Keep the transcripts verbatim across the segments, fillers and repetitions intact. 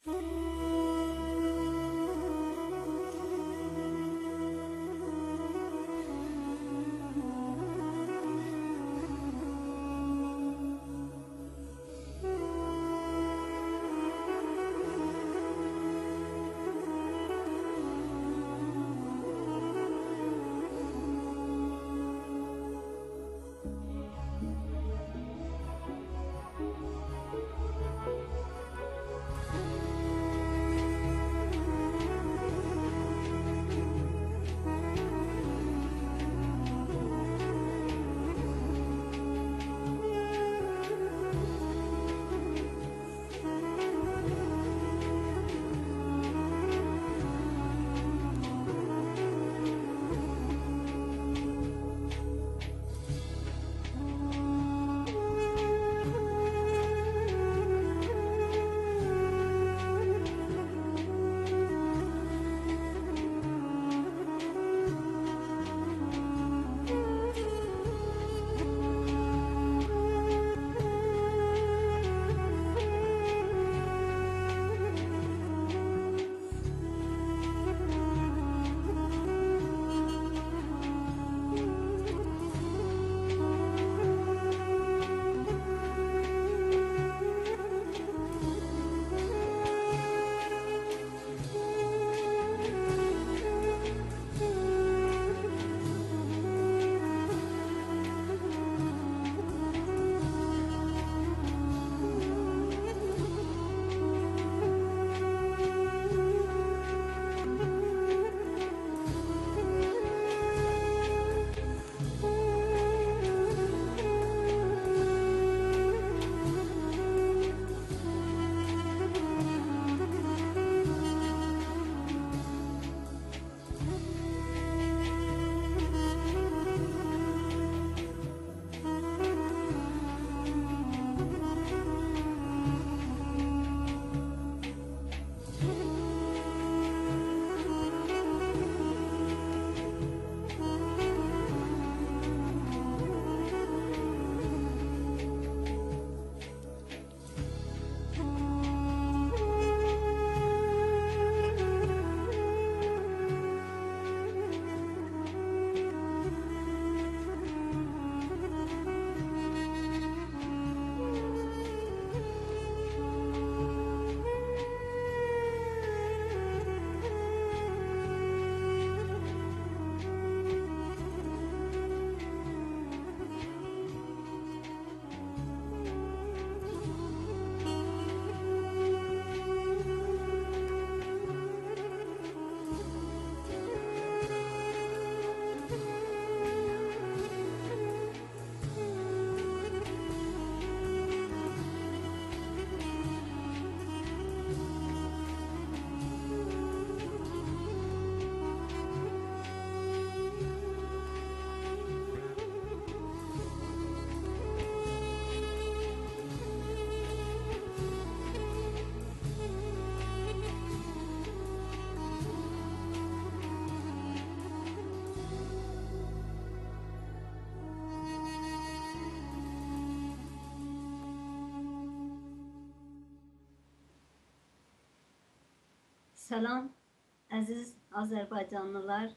Selam əziz Azərbaycanlılar,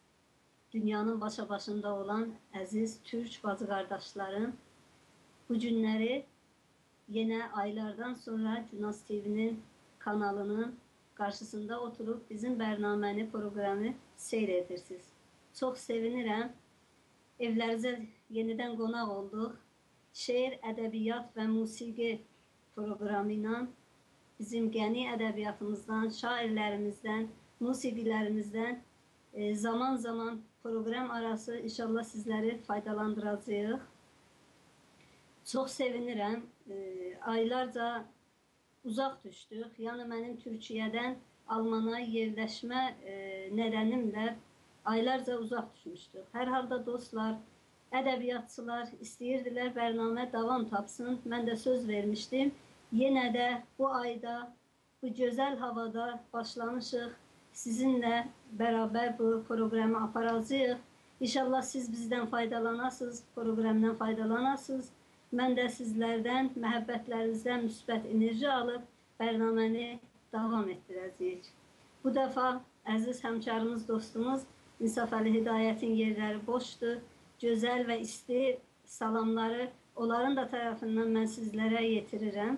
dünyanın başa başında olan əziz Türk bacı qardaşlarım. Bu günləri yenə aylardan sonra Cunas T V'nin kanalının qarşısında oturup bizim bərnaməni, proqramı seyr edirsiniz. Çox sevinirəm. Evlərinizə yenidən qonaq olduq. Şeir, ədəbiyyat və musiqi proqramı ilə bizim gəni ədəbiyyatımızdan, şairlərimizdən, musiqilərimizdən zaman zaman proqram arası inşallah sizləri faydalandıracağıq. Çox sevinirəm. Aylarca uzaq düşdük. Yəni mənim Türkiyədən Almana yerləşmə nədənimlə aylarca uzaq düşmüşdük. Hər halda dostlar, ədəbiyyatçılar istəyirdilər bərnamə davam tapsın. Mən də söz vermişdim. Yenə də bu ayda, bu gözəl havada başlamışıq. Sizinlə bərabər bu proqramı aparacağıq. İnşallah siz bizdən faydalanasınız, proqramdan faydalanasınız. Mən də sizlərdən, məhəbbətlərinizdən müsbət enerji alıb bərnaməni davam etdirəcəyik. Bu dəfə əziz həmkarımız, dostumuz İnsaf Əli Hidayətin yerləri boşdur. Gözəl və isti salamları onların da tərəfindən mən sizlərə yetirirəm.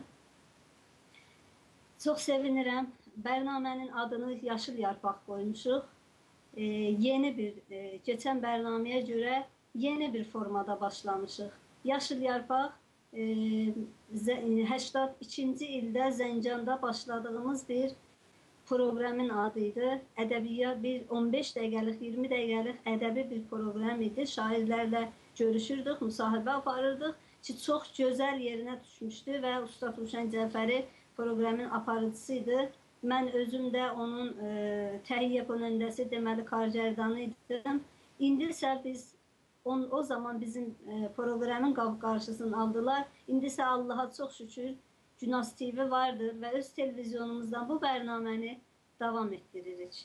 Çox sevinirəm. Bərnamənin adını Yaşıl Yarpaq qoymuşuq. E, yeni bir, e, keçən bərnaməyə görə yeni bir formada başlamışıq. Yaşıl Yarpaq e, səksən ikinci ildə Zəncanda başladığımız bir proqramın adıydı. Ədəbiyyat bir on beş dəqiqəlik, iyirmi dəqiqəlik ədəbi bir proqram idi. Şairlərlə görüşürdük, müsahibə aparırdıq ki, çox gözəl yerinə düşmüşdü və Usta Ruşən Cəfəri proqramın aparıcısıydı. Mən özüm də onun e, təhiyyə konəndəsi, deməli, kargərdanı idim. İndi isə biz on, o zaman bizim e, proqramın qarşısını aldılar. İndi isə Allaha çox şükür Günas T V vardır və öz televizyonumuzdan bu bərnaməni davam etdiririk.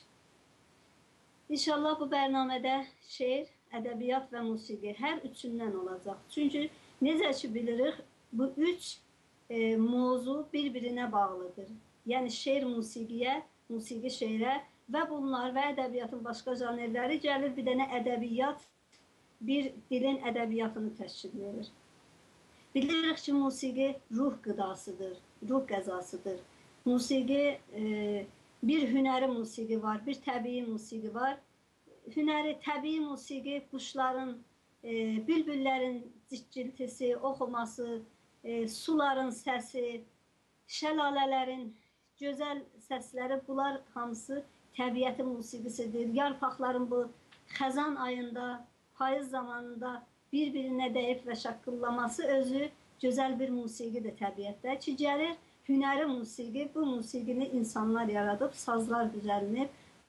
İnşallah bu bərnamədə şeir, ədəbiyyat və musiqi hər üçündən olacaq. Çünki necə ki bilirik, bu üç e, mövzu bir-birinə bağlıdır. Yəni şeir musiqiyə, musiqi şeirə və bunlar və ədəbiyyatın başqa janrləri gəlir, bir dənə ədəbiyyat, bir dilin ədəbiyyatını təşkil verir. Bilirik ki, musiqi ruh qıdasıdır, ruh qəzasıdır. Musiqi, e, bir hünəri musiqi var, bir təbii musiqi var. Hünəri, təbii musiqi, quşların, e, bülbüllərin cikiltisi, oxuması, e, suların səsi, şəlalələrin gözəl səsləri, bunlar hamısı təbiətin musiqisidir. Yarpaqların bu xəzan ayında, payız zamanında bir-birinə dəyib və şaqqıllaması özü gözəl bir musiqidir təbiətdə ki, gəlir hünəri musiqi, bu musiqini insanlar yaradıb, sazlar düzəlnib,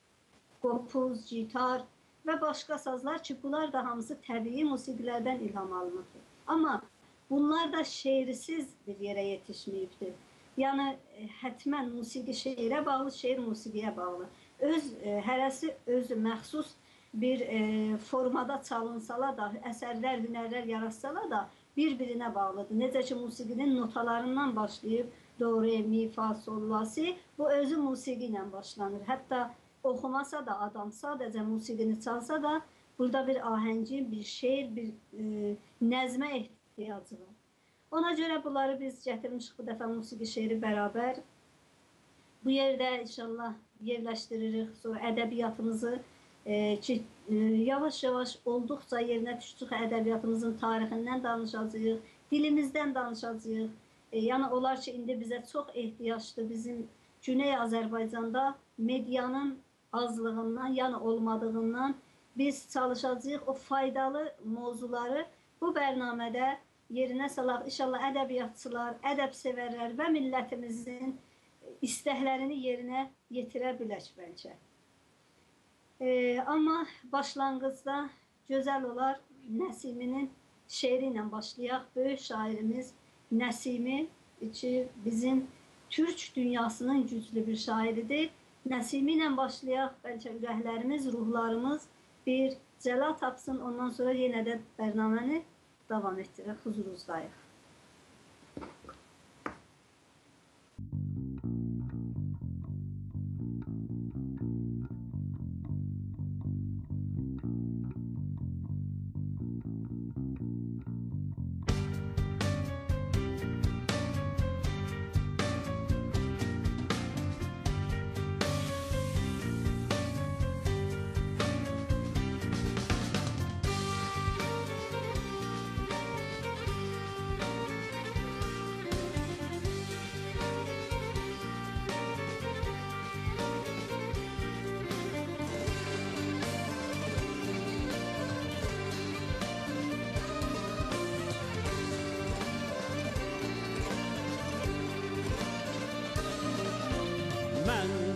qopuz, gitar və başqa sazlar ki, bunlar da hamısı təbii musiqilərdən ilham alınıbdır. Amma bunlar da şeirsiz bir yerə yetişməyibdir. Yəni, hətmən musiqi şeirə bağlı, şeir musiqiyə bağlı. Öz, e, hərəsi özü məxsus bir e, formada çalınsalar da, əsərlər, hünərlər yaratsalar da bir-birinə bağlıdır. Necə ki, musiqinin notalarından başlayıb, do, re, mi, fa, sol, la, si, bu özü musiqi ilə başlanır. Hətta oxumasa da adam sadəcə musiqini çalsa da, burada bir ahəngi, bir şeir, bir e, nəzmə ehtiyacı var. Ona görə bunları biz gətirmişik bu dəfə musiqi şeiri bərabər. Bu yerdə inşallah yerləşdiririk, sonra ədəbiyyatımızı e, ki, e, yavaş-yavaş olduqca yerinə düşdük, ədəbiyyatımızın tarixindən danışacağıq, dilimizdən danışacağıq. E, yəni, olar ki, indi bizə çox ehtiyacdır bizim Güney Azərbaycanda medianın azlığından, yəni olmadığından biz çalışacağıq o faydalı mövzuları bu bərnamədə yerinə salaq. İnşallah ədəbiyyatçılar, ədəbsevərlər və millətimizin istəklərini yerinə yetirə bilək bəlkə. Ee, amma başlanğıcda gözəl olar Nəsiminin şeiri ilə başlayaq. Böyük şairimiz Nəsimi ki, bizim Türk dünyasının güclü bir şairidir. Nəsimi ilə başlayaq, bəlkə ürəklərimiz, ruhlarımız bir cəla tapsın. Ondan sonra yenə də bərnaməni davam etdirək, huzurunuzdayıq.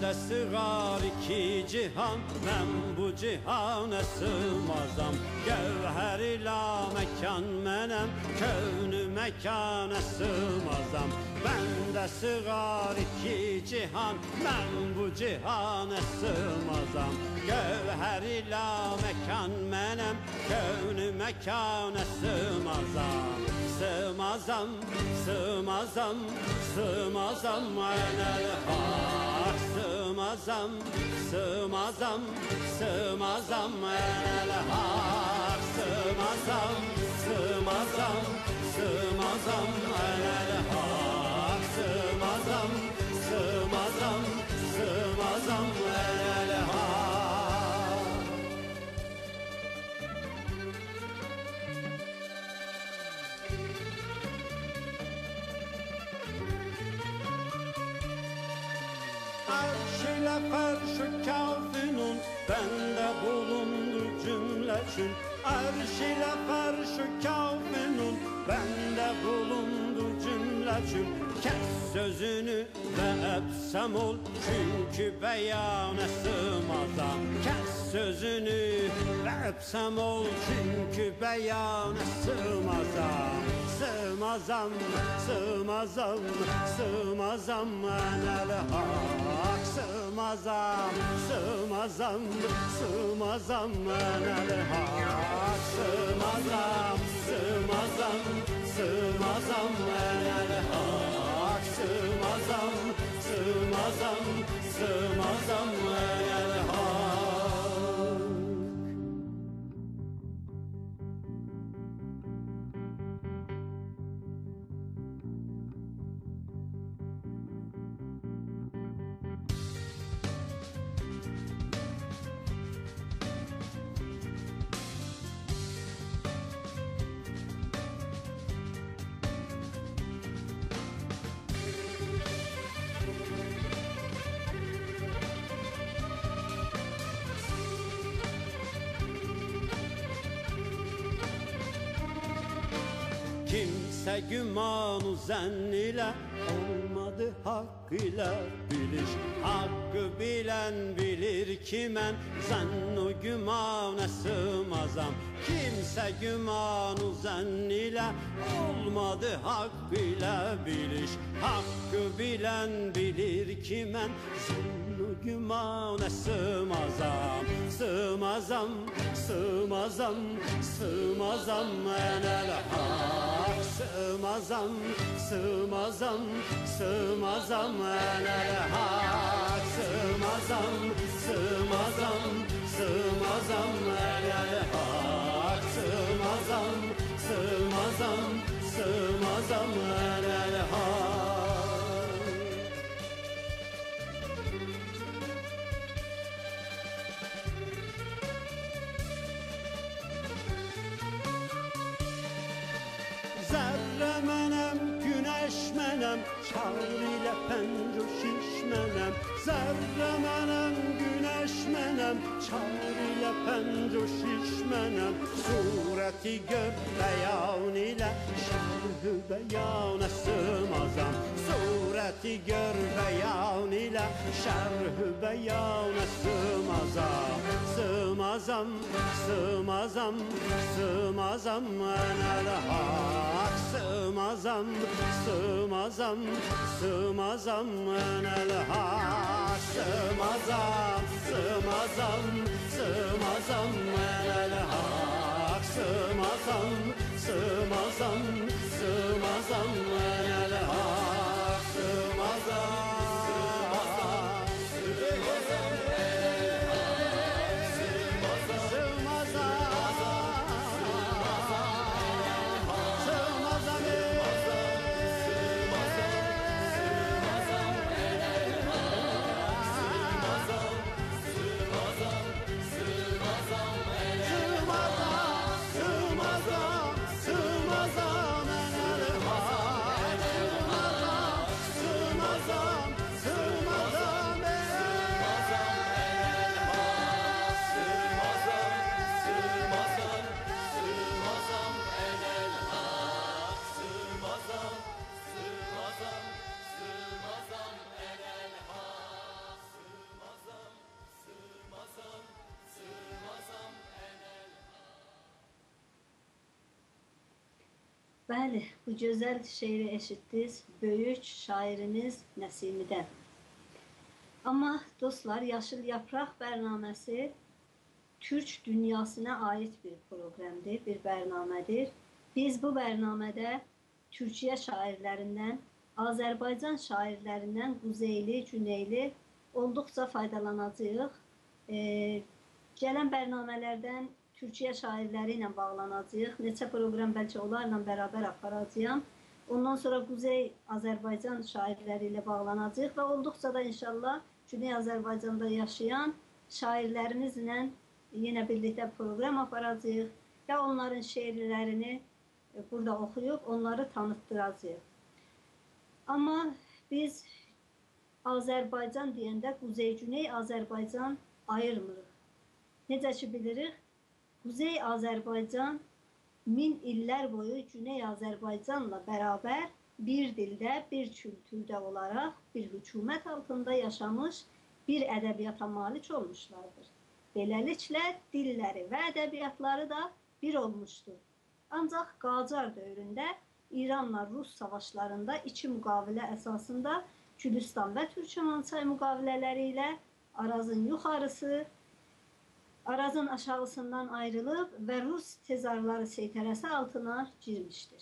Məndə sığar iki cihan, mən bu cihana sığmazam. Gövhər ilə məkan mənəm, kövnü məkana sığmazam. Məndə sığar iki cihan, mən bu cihana sığmazam. Gövhər ilə məkan mənəm, kövnü məkana sığmazam. Sığmazam, sığmazam, sığmazam enel hak. Sığmazam, sığmazam, sığmazam enel hak. Sığmazam, sığmazam, sığmazam enel hak. Sığmazam, sığmazam, sığmazam enel hak. Arş-ile ferş-ü kâfinun, bende bulundu cümleçün. Arş ile ferş-ü kâfinun, bende bulundu cümleçün. Kes sözünü ve epsem ol, çünkü beyana sığmazam. Kes sözünü ve epsem ol, çünkü beyana sığmazam. Sığmazam, sığmazam, sığmazam enel hak. Sığmazam, sığmazam, sığmazam enel hak. Sığmazam, sığmazam, sığmazam enel hak. Sığmazam, sığmazam, sığmazam enel hak. Kimse güman-ı zenn ile olmadı hakkıyla biliş. Hakkı bilen bilir ki men zenn-u gümana sığmazam. Kimse güman-ı zenn ile olmadı hakkıyla biliş. Hakkı bilen bilir ki men zenn-u gümana sığmazam. Sığmazam, sığmazam, sığmazam enel hak. Sığmazam, sığmazam, sığmazam enel hak. Sığmazam, sığmazam, sığmazam enel hak. Sığmazam, sığmazam, sığmazam enel hak. Zerre menem, güneş menem, çağır ile penco şişmenem. Zerre menem, güneş menem, çağır ile penco şişmenem. Sureti gör beyan ile şerh-ü beyana sığmazam. Sureti gör beyan ile şerh-ü beyana sığmazam. Sığmazam, sığmazam, sığmazam enel hak. Sığmazam, sığmazam, sığmazam enel hak. Sığmazam, sığmazam, sığmazam enel hak. Sığmazam, sığmazam, sığmazam enel hak. Sığmazam. Sığmazam, sığmazam enel hak. Bəli, bu gözəl şeiri eşitdiniz böyük şairimiz Nəsimidən. Amma dostlar, Yaşıl Yapraq bərnaməsi Türk dünyasına ait bir proqramdır, bir bərnamədir. Biz bu bərnamədə Türkiyə şairlərindən, Azərbaycan şairlərindən quzeyli, güneyli olduqca faydalanacağıq. E, gələn bərnamələrdən Türkiyə şairləri ilə bağlanacağıq. Neçə proqram bəlkə onlarla bərabər aparacağım. Ondan sonra Quzey Azərbaycan şairləri ilə bağlanacağıq və olduqca da inşallah Güney Azərbaycanda yaşayan şairlərimizlə yenə birlikdə proqram aparacağıq və onların şeirlərini burada oxuyub onları tanıtdıracağıq. Amma biz Azərbaycan deyəndə Quzey-Güney Azərbaycan ayırmırıq. Necə ki bilirik, Quzey Azərbaycan min illər boyu Güney Azərbaycanla bərabər bir dildə, bir kültürdə olaraq bir hökumət altında yaşamış bir ədəbiyyata malik olmuşlardır. Beləliklə dilləri və ədəbiyyatları da bir olmuşdur. Ancaq Qacar dövründə İranla Rus savaşlarında iki müqavilə əsasında Gülüstan və Türkmençay müqavilələri ilə Arazın yuxarısı Arazın aşağısından ayrılıb və Rus tezarları seytərəsi altına girmişdir.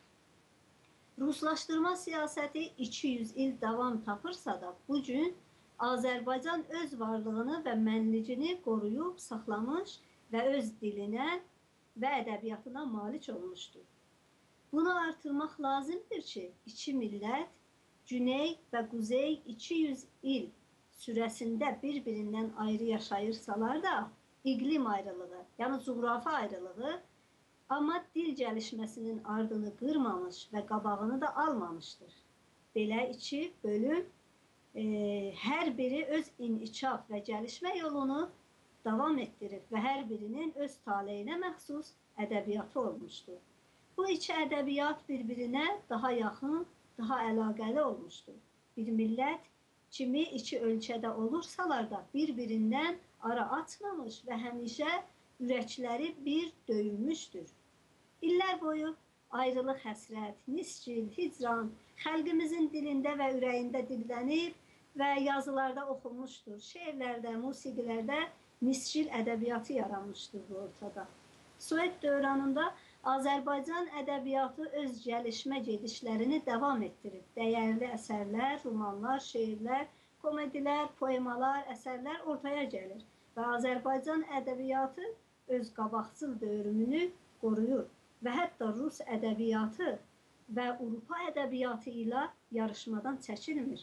Ruslaşdırma siyasəti iki yüz il davam tapırsa da bugün Azərbaycan öz varlığını və mənlicini qoruyub saxlamış və öz dilinə və ədəbiyyatına malik olmuşdur. Bunu artırmaq lazımdır ki, iki millət Güney və Quzey iki yüz il sürəsində bir-birindən ayrı yaşayırsalar da iqlim ayrılığı, yəni coğrafi ayrılığı, amma dil gəlişməsinin ardını qırmamış və qabağını da almamışdır. Belə iki bölüm e, hər biri öz inkişaf və gəlişmə yolunu davam etdirib və hər birinin öz taleyinə məxsus ədəbiyyatı olmuşdur. Bu iki ədəbiyyat bir-birinə daha yaxın, daha əlaqəli olmuşdur. Bir millət kimi iki ölkədə olursalar da bir-birindən ara açmamış və həmişə ürəkləri bir döyülmüşdür. İllər boyu ayrılıq, həsrət, nisgil, hicran xalqımızın dilində və ürəyində dillənib və yazılarda oxunmuşdur. Şeirlərdə, musiqilərdə nisgil ədəbiyyatı yaranmışdır bu ortada. Sovet dövründə Azərbaycan ədəbiyyatı öz gəlişmə gedişlərini davam etdirib. Dəyərli əsərlər, romanlar, şeirlər, komedilər, poemalar, əsərlər ortaya gəlir və Azərbaycan ədəbiyyatı öz qabaqcıl dövrünü qoruyur və hətta Rus ədəbiyyatı və Avropa ədəbiyyatı ilə yarışmadan çəkilmir.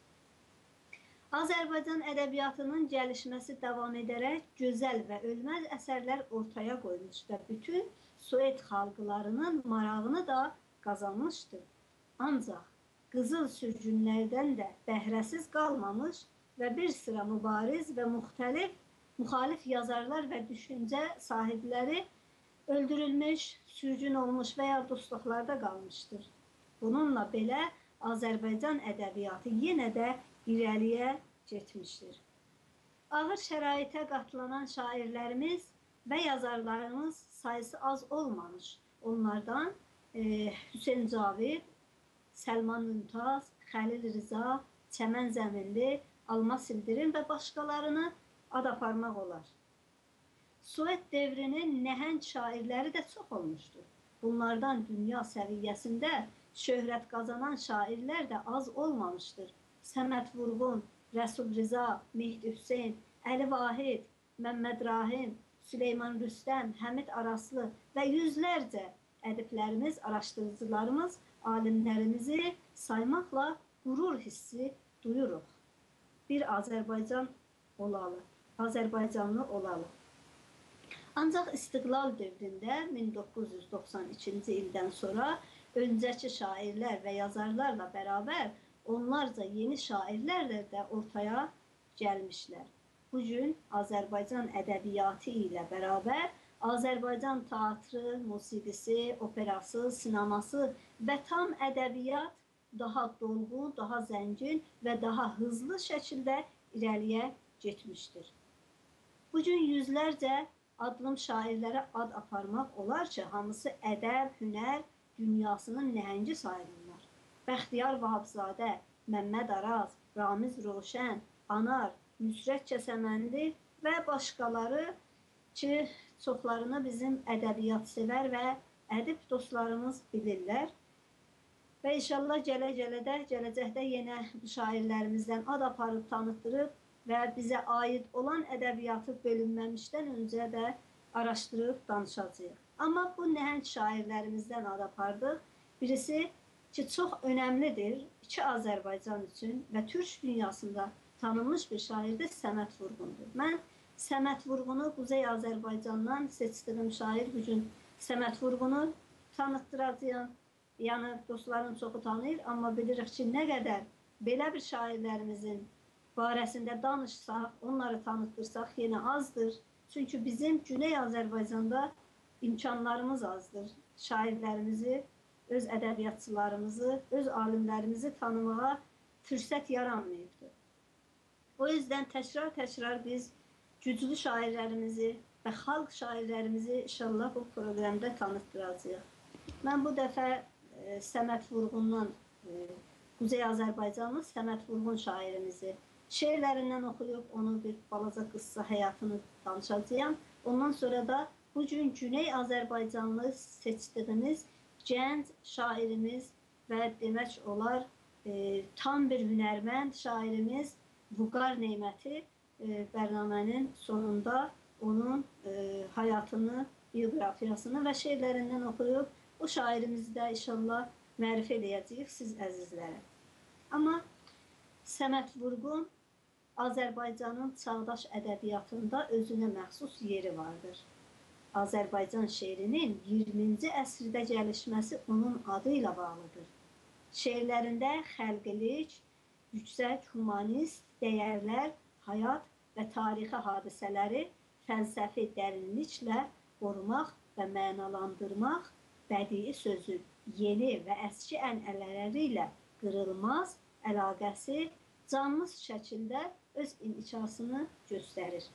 Azərbaycan ədəbiyyatının gəlişməsi davam edərək gözəl və ölməz əsərlər ortaya qoymuş və bütün Sovet xalqlarının marağını da qazanmışdır. Ancaq qızıl sürgünlərdən də bəhrəsiz qalmamış və bir sıra mübariz və müxtəlif müxalif yazarlar və düşüncə sahibləri öldürülmüş, sürgün olmuş və ya dustluqlarda qalmışdır. Bununla belə Azərbaycan ədəbiyyatı yenə də irəliyə getmişdir. Ağır şəraitə qatlanan şairlərimiz və yazarlarımız sayısı az olmamış. Onlardan e, Hüseyn Cavid, Səlman Mümtaz, Xəlil Rza, Çəmən Zəminli, Almas İldirim və başqalarını ad aparmaq olar. Sovet dövrünün nəhəng şairləri də çox olmuşdur. Bunlardan dünya səviyyəsində şöhrət qazanan şairlər də az olmamışdır. Səməd Vurğun, Rəsul Rza, Mehdi Hüseyn, Əli Vahid, Məmməd Rahim, Süleyman Rüstəm, Həmid Araslı və yüzlərcə ədiblərimiz, araşdırıcılarımız, alimlərimizi saymaqla qürur hissi duyuruq. Bir Azərbaycan olalı, Azərbaycanlı olalı. Ancaq İstiqlal dövründə min doqquz yüz doxsan ikinci ildən sonra öncəki şairlər və yazarlarla bərabər onlarca yeni şairlər də ortaya gəlmişlər. Bugün Azərbaycan ədəbiyyatı ilə bərabər Azərbaycan teatrı, musiqisi, operası, sineması və tam ədəbiyyat daha dolğun, daha zəngin və daha hızlı şəkildə irəliyə getmişdir. Bugün yüzlərcə adlım şairlərə ad aparmaq olar ki, hamısı ədəb, hünər dünyasının nəhəngi sayılırlar. Bəxtiyar Vahabzadə, Məmməd Araz, Ramiz Roşən, Anar, Nüsrət Kəsəməndi və başqaları ki, çoxlarını bizim ədəbiyyat sevər və ədib dostlarımız bilirlər. Və inşallah gələ-gələdə, gələcəkdə yenə şairlərimizdən ad aparıb tanıtdırıb və bizə aid olan ədəbiyyatı bölünməmişdən öncə də araşdırıb danışacağıq. Amma bu nəhəng şairlərimizdən ad apardıq. Birisi ki, çox önəmlidir iki Azərbaycan üçün və Türk dünyasında tanınmış bir şairdir, Səməd Vurğundur. Mən Səməd Vurğunu Quzey Azərbaycandan seçdiyim şair bugün Səməd Vurğunu tanıtdıracağım. Yəni, dostların çoxu tanıyır, amma bilirik ki, nə qədər belə bir şairlərimizin barəsində danışsaq, onları tanıtdırsaq yenə azdır. Çünki bizim Güney Azərbaycanda imkanlarımız azdır. Şairlərimizi, öz ədəbiyyatçılarımızı, öz alimlərimizi tanımağa fürsət yaranmayıbdır. O yüzden təkrar-təkrar biz güclü şairlərimizi və xalq şairlərimizi inşallah bu proqramda tanıtdıracağıq. Mən bu dəfə e, Səməd Vurğundan, e, Quzey Azərbaycanlı Səməd Vurğun şairimizi şeirlərindən oxuyub, onun bir balaca qıssa həyatını danışacağım. Ondan sonra da bugün Güney Azərbaycanlı seçdiyimiz gənc şairimiz və demək olar e, tam bir hünərmənd şairimiz Vüqar Neyməti e, bərnamənin sonunda onun e, həyatını, biografiyasını və şeirlərindən oxuyub o şairimizi də inşallah mərif edəcəyik siz əzizlərə. Amma Səməd Vurğun Azərbaycanın çağdaş ədəbiyyatında özünə məxsus yeri vardır. Azərbaycan şeirinin iyirminci əsrdə gəlişməsi onun adı ilə bağlıdır. Şeirlərində xəlqilik, yüksək humanist dəyərlər, həyat və tarixi hadisələri fəlsəfi dərinliklə qorumaq və mənalandırmaq, bədii sözün yeni və əski ənənələri ilə qırılmaz əlaqəsi canlı şəkildə öz inkişafını göstərir.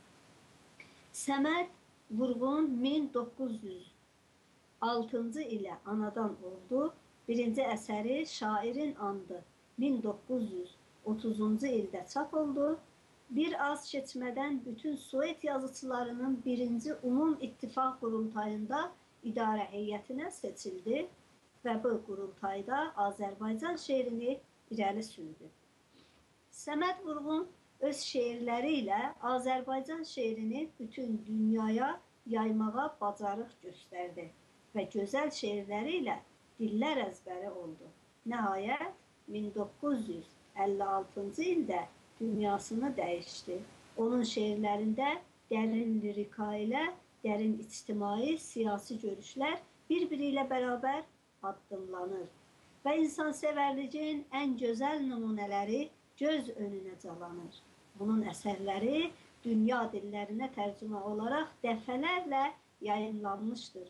Səməd Vurğun min doqquz yüz altıncı ilə anadan oldu. Birinci əsəri Şairin Andı min doqquz yüz otuzuncu ildə çap oldu. Bir az keçmədən bütün Sovet yazıçılarının birinci Umum İttifaq qurultayında idarə heyətinə seçildi və bu qurultayda Azərbaycan şeirini irəli sürdü. Səməd Vurğun öz şeirləri ilə Azərbaycan şeirini bütün dünyaya yaymağa bacarıq göstərdi və gözəl şeirləri ilə dillər əzbəri oldu. Nəhayət min doqquz yüz əlli altıncı ildə dünyasını dəyişdi. Onun şeirlərində dərin lirika ilə dərin ictimai, siyasi görüşlər bir-biri ilə bərabər addımlanır və insansevərliyin ən gözəl nümunələri göz önünə calanır. Bunun əsərləri dünya dillərinə tərcümə olaraq dəfələrlə yayınlanmışdır.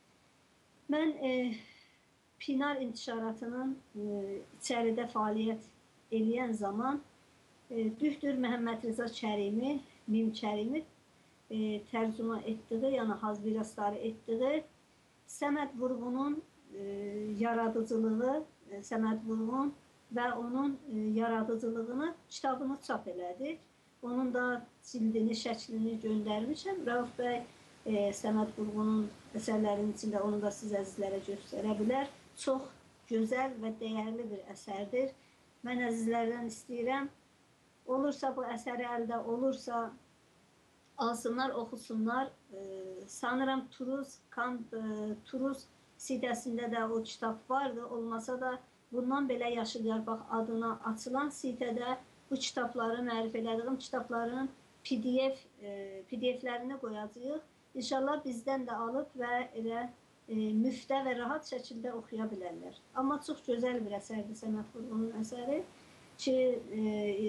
Mən e, Pinar İntişaratının e, içəridə fəaliyyət eləyən zaman e, Dühdür Məhəmməd Rza Kərimi, Mim Kərimi e, tərcümə etdiyi, yəni hazvirasları etdiyi Səməd Vurğunun e, yaradıcılığı, e, Səməd Vurğun və onun e, yaradıcılığını, kitabını çap elədik. Onun da cildini, şəklini göndərmişəm. Rauf bəy e, Səməd Vurğunun əsərlərinin içində onu da siz əzizlərə göstərə bilər. Çox gözəl və dəyərli bir əsərdir. Mən əzizlərdən istəyirəm, olursa bu əsəri əldə olursa, alsınlar, oxusunlar. E, sanıram Turuz, Kant, e, Turuz sitəsində də o kitab vardı. Olmasa da bundan belə Yaşıl Yarpaq adına açılan sitədə bu kitabları, mərif elədiyim kitabların P D F, e, P D F'lərini qoyacağıq. İnşallah bizdən də alıb və elə e, müftə və rahat şəkildə oxuya bilərlər. Amma çox gözəl bir əsərdir Səməd Vurğunun əsəri ki, e,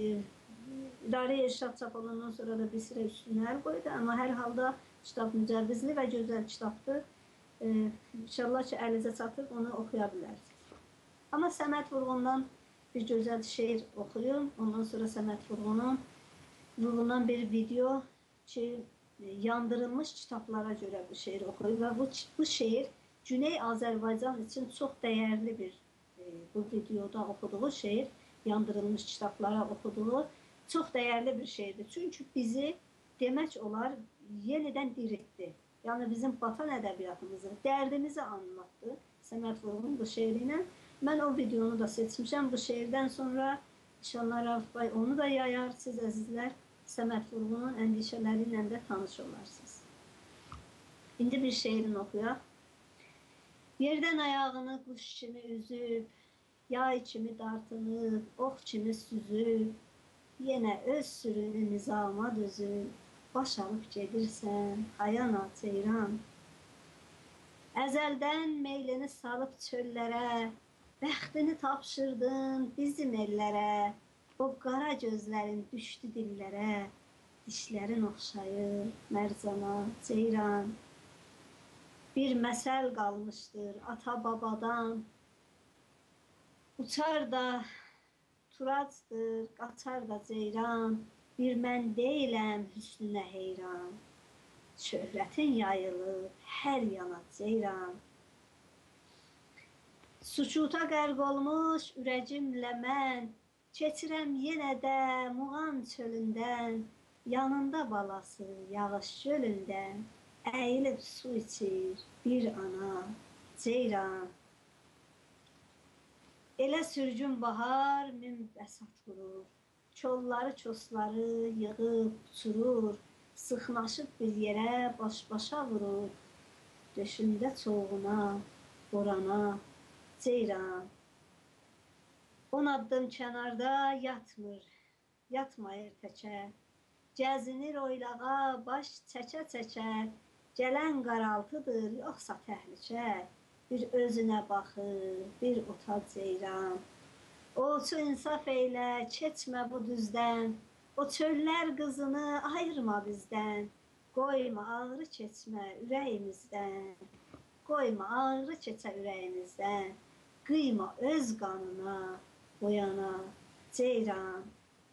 e, İdarə İrşad çap olandan sonra da bir sıra üstünlər qoydu. Amma hər halda kitab mücəvvizli və gözəl kitabdır. E, İnşallah ki, əlinizə çatıb onu oxuya bilərsiniz. Amma Səməd Vurğundan bir gözəl şeir oxuyum. Ondan sonra Səməd Vurğunun Vurğundan bir video ki, yandırılmış kitablara görə bu şeir oxuyub və bu, bu şeir Güney Azərbaycan için çok değerli bir e, bu videoda okuduğu şeir, yandırılmış kitaplara okuduğu çok değerli bir şeirdir. Çünkü bizi demek olar yeniden diriltti. Yani bizim vatan edebiyatımızı, derdimizi anlattı Səməd Vurğun bu şeiriyle. Ben o videonu da seçmişim. Bu şeirden sonra inşallah Rauf Bey onu da yayar. Siz əzizlər Səməd Vurğunun endişeleriyle de tanış olarsınız. İndi bir şeirini okuyaq. Yerden ayağını kuş kimi üzüb, yay kimi dartınıb, ox kimi süzüb, yenə öz sürünü nizama düzüb, baş alıp gedirsən, hayana ceyran. Əzəldən meylini salıb çöllərə, bəxtini tapşırdın bizim ellərə, o qara gözlərin düşdü dillərə, dişlərin oxşayır mərcana, ceyran. Bir məsəl qalmışdır ata babadan, uçar da turacdır, qaçar da ceyran, bir mən deyiləm hüsnünə heyran. Şöhrətin yayılıb hər yana ceyran. Sukuta qərq olmuş ürəcimlə mən, keçirəm yenə də Muğan çölündən, yanında balası yağış gölündən, əyilib su içir bir ana ceyran. Elə sürgün bahar min bəsat vurur, kolları çosları yığıb uçurur, sıxnaşıb bir yerə baş-başa vurur, döşündə çoğuna, borana ceyran. On addım kənarda yatmır, yatmayır təkə, gəzinir oylağa baş çəkə-çəkə, gələn qaraltıdır yoxsa təhlükə, bir özünə baxır, bir ota ceyran. Olçu insaf eylə, keçmə bu düzdən, o çöllər qızını ayırma bizdən, qoyma ağrı keçmə ürəyimizdən, qoyma ağrı keçə ürəyimizdən, qıyma öz qanına, boyana ceyran.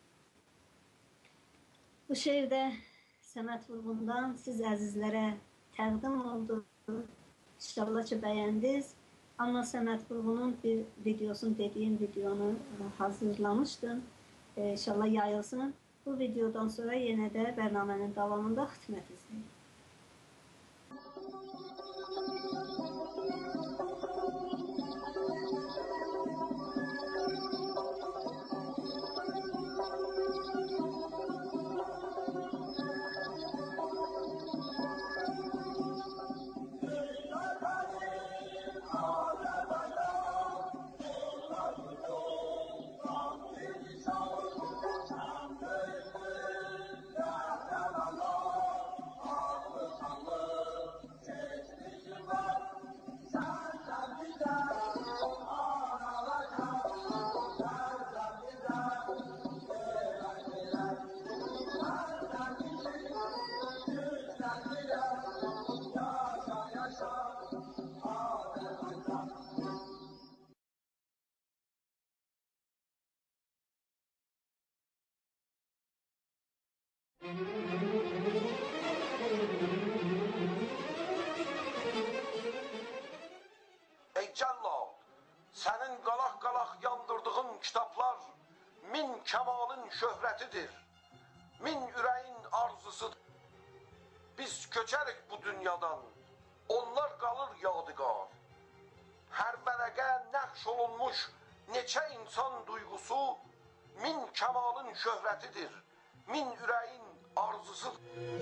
Bu şeirdə Səməd Vurğundan siz əzizlərə təqdim oldu. İnşallah ki beğendiniz. Ama Səməd Vurğunun bir videosunu, dediğim videonu hazırlamıştım. Ee, inşallah yayılsın. Bu videodan sonra yine de bərnamənin davamında xidmət izləyin. Ey cəllad, sənin qalaq-qalaq yandırdığın kitaplar min kəmalın şöhrətidir, min ürəyin arzusudur. Biz köçərik bu dünyadan, onlar qalır yadigar. Hər vərəqə nəqş olunmuş neçə insan duygusu min kəmalın şöhrətidir, min ürəyin arzusudur.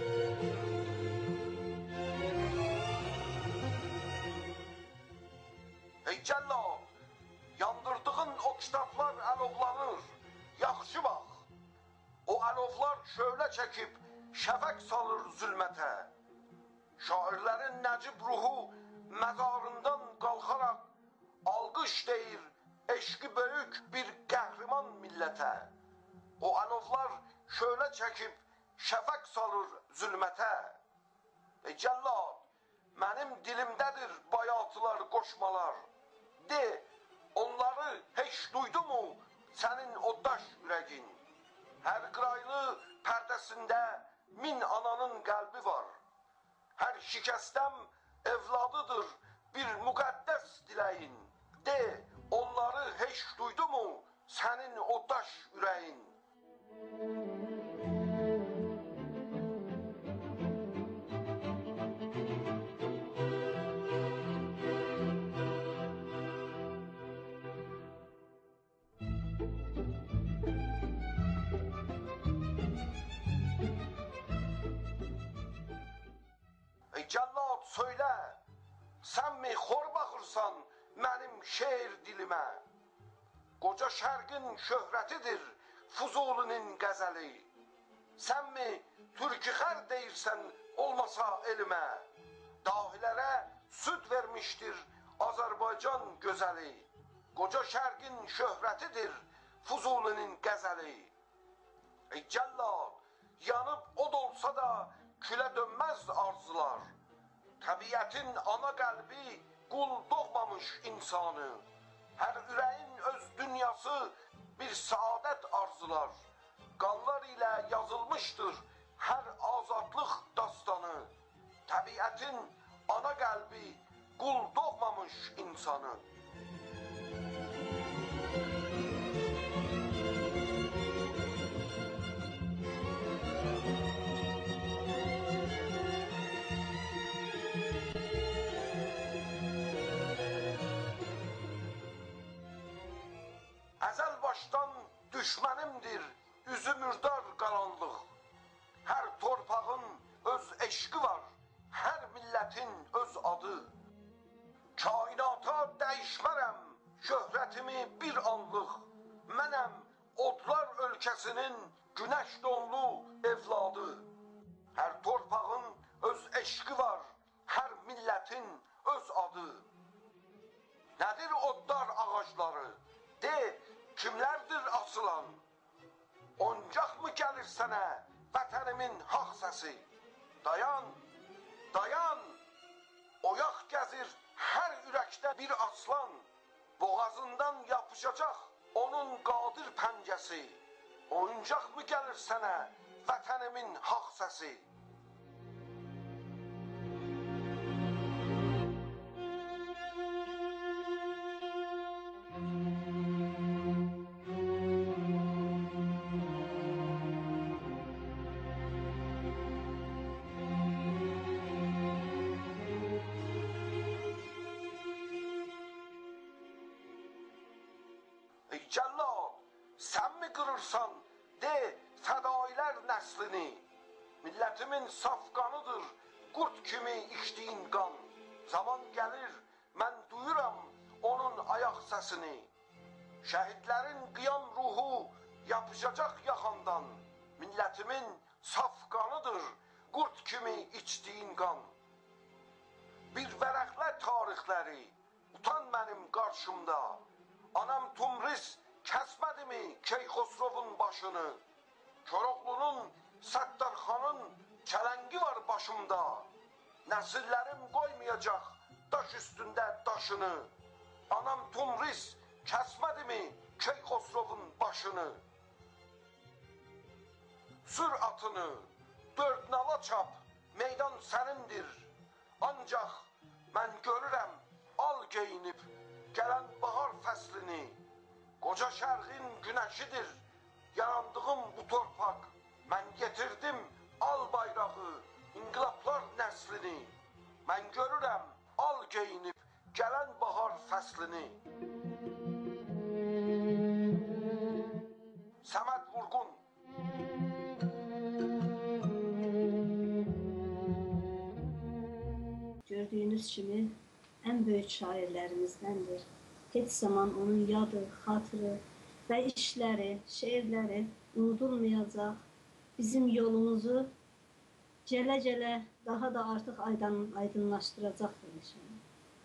Ey cəllad, yandırdığın o kitaplar əlovlanır, yaxşı bax. O əlovlar şövlə çəkib şəfək salır zülmətə. Şairlərin nəcib ruhu məzarından qalxaraq alqış deyir eşqi böyük bir qəhrəman millətə. O əlovlar şövlə çəkib şəfək salır zülmətə. Ey cəllad, mənim dilimdədir bayatılar, qoşmalar. De, onları heç duydu mu sənin o daş ürəgin? Hər qıraylı pərdəsində min ananın qəlbi var. Hər şikəstəm evladıdır bir müqəddəs diləyin. De, onları heç duydu mu sənin o daş ürəyin? Ey cəllad, söylə, sən mi xor baxırsan mənim şeir dilimə? Qoca şərqin şöhrətidir Fuzulinin qəzəli. Sən mi türkü xər deyirsən olmasa elmə? Dahilərə süd vermişdir Azərbaycan gözəli. Qoca şərqin şöhrətidir Fuzulinin qəzəli. Ey cəllad, yanıb od olsa da külə dönməz arzular. Təbiətin ana qəlbi qul doğmamış insanı. Hər ürəyin öz dünyası bir saadət arzular. Qanlar ilə yazılmışdır hər azadlıq dastanı. Təbiətin ana qəlbi qul doğmamış insanı. Əzəl başdan düşmənimdir üzü mürdar qaranlıq. Hər torpağın öz eşqi var, hər millətin öz adı. Kainata dəyişmərəm şöhrətimi bir anlıq. Mənəm odlar ölkəsinin günəş donlu evladı. Hər torpağın öz eşqi var, hər millətin öz adı. Nədir odlar ağacları? De, kimlərdir asılan? Oncaq mı gəlir sənə vətənimin haq səsi? Dayan, dayan, oyaq gəzir hər ürəkdə bir aslan. Boğazından yapışacaq onun qadir pəncəsi. Oncaq mı gəlir sənə vətənimin haq səsi? Ey cəllad, sən mi qırırsan, de, fədailər nəslini? Millətimin saf qanıdır, qurd kimi içdiyin qan. Zaman gəlir, mən duyuram onun ayaq səsini. Şəhidlərin qiyam ruhu yapışacaq yaxandan. Millətimin saf qanıdır, qurd kimi içdiyin qan. Bir vərəqlə tarixləri, utan mənim qarşımda. Anam Tumris kəsmədi mi Keyxosrovun başını? Koroğlunun, Səttarxanın çələngi var başımda. Nəsillərim qoymayacaq daş üstündə daşını. Anam Tumris kəsmədi mi Keyxosrovun başını? Sür atını, dörd nala çap, meydan sənindir. Ancaq mən görürəm al geyinib gələn bahar fəslini. Qoca şərqin günəşidir yarandığım bu torpaq. Mən getirdim al bayrağı, inqilablar nəslini. Mən görürəm al geyinib gələn bahar fəslini. Səməd Vurğun. Gördüyünüz kimi ən böyük şairlərimizdəndir. Heç zaman onun yadı, xatırı və işləri, şeirləri unudulmayacaq. Bizim yolumuzu gələ-gələ daha da artıq aydın, aydınlaşdıracaqdır inşallah.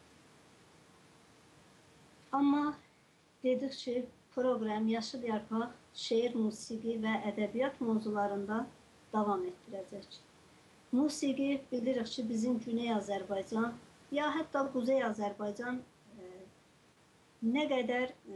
Amma dedik ki, proqram Yaşıl Yarpaq şeir, musiqi və ədəbiyyat mövzularında davam etdirəcək. Musiqi bilirik ki, bizim Güney Azərbaycan ya hətta Quzey Azərbaycan e, nə qədər e,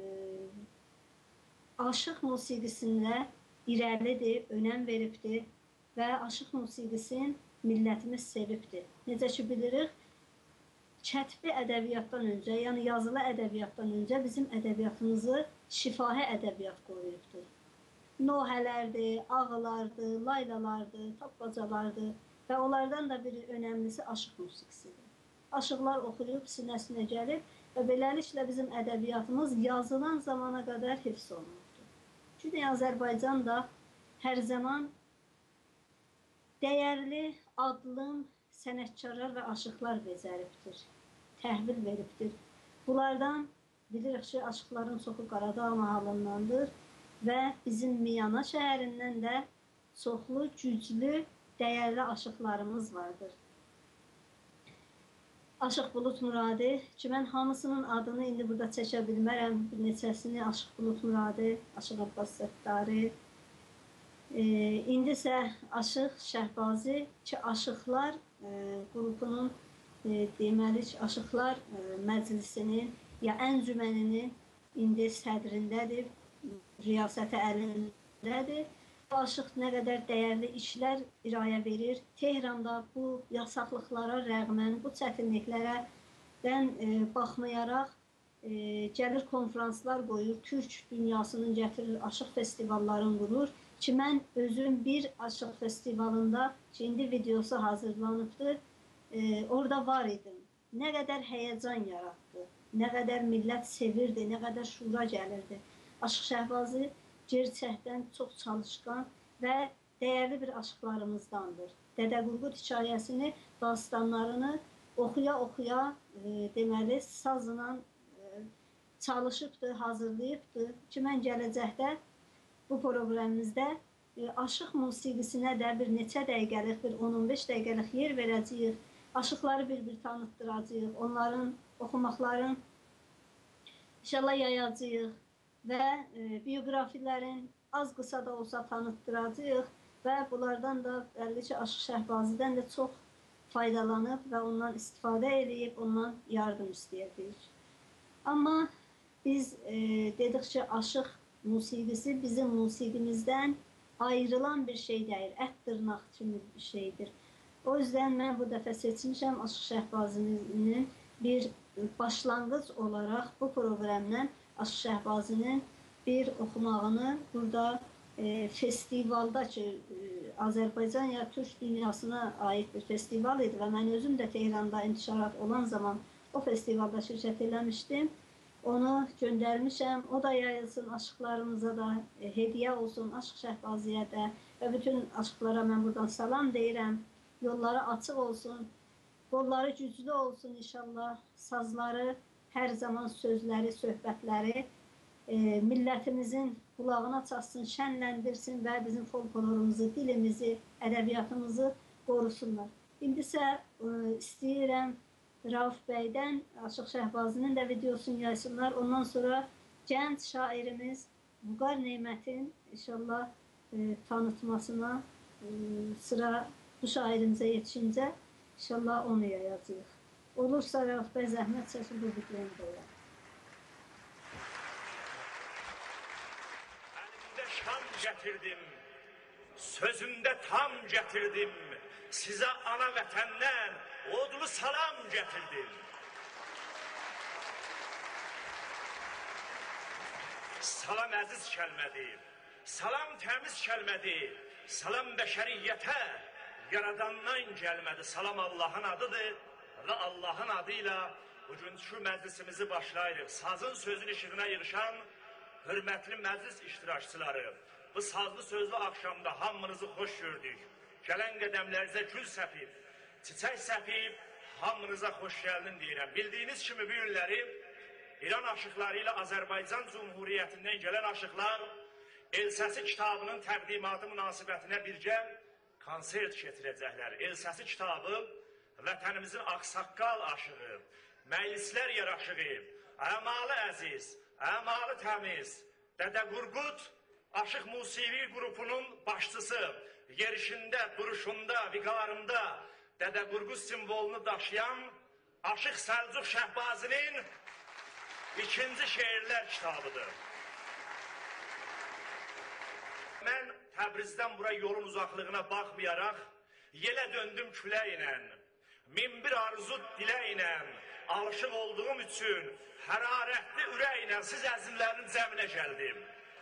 aşıq musiqisində irəlidir, önəm veribdir və aşıq musiqisini millətimiz sevibdir. Necə ki bilirik, kətbi ədəbiyyatdan öncə, yəni yazılı ədəbiyyatdan öncə bizim ədəbiyyatımızı şifahi ədəbiyyat qoruyubdur. Nohələrdir, ağılardır, laylalardır, tapbacalardır və onlardan da bir önəmlisi aşıq musiqisidir. Aşıqlar oxuyub, sinəsinə gəlib və beləliklə bizim ədəbiyyatımız yazılan zamana qədər hifz olunubdur. Çünki Azərbaycan da hər zaman dəyərli, adlım sənətkarlar və aşıqlar bezəribdir, təhvil veribdir. Bunlardan bilirik ki, aşıqların çoxu Qaradağ mahalındandır və bizim Miyana şəhərindən də çoxlu, güclü, dəyərli aşıqlarımız vardır. Aşıq Bulut Muradi ki, mən hamısının adını indi burada çəkə bilmərəm, bir neçəsini Aşıq Bulut Muradi, Aşıq Abbas Səttari, e, indi isə Aşıq Şəhbazi ki, Aşıqlar e, qrupunun e, deməli ki, Aşıqlar e, məclisinin ya əncüməninin indi sədrindədir, riyasəti əlindədir. Aşıq nə qədər dəyərli işlər irayə verir. Tehranda bu yasaqlıqlara rəğmən, bu çətinliklərdən e, baxmayaraq e, gəlir konferanslar qoyur, Türk dünyasının gətirir, aşıq festivallarını qurur. Ki, mən özüm bir aşıq festivalında, ki, indi videosu hazırlanıbdır, e, orada var idim. Nə qədər həyəcan yaratdı, nə qədər millət sevirdi, nə qədər şura gəlirdi. Aşıq Şəhbazi gerçəkdən çox çalışqan və dəyərli bir aşıqlarımızdandır. Dədə Qorqud hekayəsini, dastanlarını oxuya-oxuya e, deməli sazla e, çalışıbdır, hazırlayıbdır ki, mən gələcəkdə bu proqramımızda e, aşıq musiqisinə də bir neçə dəqiqəlik, bir on on beş dəqiqəlik yer verəcəyik. Aşıqları bir-bir tanıtdıracağıq, onların oxumaqların inşallah yayacağıq və e, biografilərin az qısa da olsa tanıtdıracağıq və bunlardan da bəlli ki, Aşıq Şəhbazidən də çox faydalanıb və ondan istifadə edib, ondan yardım istəyəcəyik. Amma biz e, dedik ki, aşıq musiqisi bizim musiqimizdən ayrılan bir şey deyil, ət dırnaq kimi bir şeydir. O yüzden mən bu dəfə seçmişəm Aşıq Şəhbazinin bir başlanğıc olaraq bu proqramdan Aşıq Şəhbazinin bir oxumağını burada e, festivalda ki, e, Azərbaycan ya Türk dünyasına aid bir festival idi və mən özüm də Tehranda intişarat olan zaman o festivalda şirkət eləmişdim. Onu göndərmişəm, o da yayılsın, aşıqlarımıza da e, hediyə olsun, Aşıq Şəhbaziyə də və bütün aşıqlara mən buradan salam deyirəm. Yolları açıq olsun, qolları güclü olsun inşallah, sazları, hər zaman sözləri, söhbətləri e, millətimizin qulağına çatsın, şənləndirsin və bizim folklorumuzu, dilimizi, ədəbiyyatımızı qorusunlar. İndi isə e, istəyirəm Rauf bəydən Aşıq Şəhbazinin də videosunu yaysınlar. Ondan sonra gənc şairimiz Vüqar Nemətin inşallah e, tanıtmasına e, sıra bu şairimizə yetişincə inşallah onu yayacağıq. Olursa Rauf bəy zəhmət çəkin bu videonu qoyaq. Əlimdə şam gətirdim, sözümdə tam gətirdim, sizə ana vətəndən odlu salam gətirdim. Salam əziz kəlmədir, salam təmiz kəlmədir, salam bəşəriyyətə, yaradandan gəlmədi. Salam Allahın adıdır və Allahın adıyla bugünkü məclisimizi başlayırıq. Sazın sözün işığına yığışan hörmətli məclis iştirakçıları, bu sazlı sözlü axşamda hamınızı xoş gördük. Gələn qədəmlərinizə gül səpib, çiçək səpib, hamınıza xoş gəldin deyirəm. Bildiyiniz kimi bu günləri İran aşıqları ilə Azərbaycan Cumhuriyyətindən gələn aşıqlar El Səsi kitabının təqdimatı münasibətinə birgə konsert keçirəcəklər. El Səsi kitabı vətənimizin ağsaqqal aşığı, məclislər yaraşığı, əmalı əziz, əmalı təmiz, Dədə Qorqud aşıq musiqi qrupunun başçısı, yerişində, duruşunda, viqarında Dədə Qorqud simvolunu daşıyan Aşıq Səlcuq Şəhbazinin ikinci şeirlər kitabıdır. Mən Təbrizdən bura yolun uzaqlığına baxmayaraq, yelə döndüm külə ilə, min bir arzu dilə ilə, alışıq olduğum üçün hərarətli ürəklə siz əzimlərin cəminə gəldim.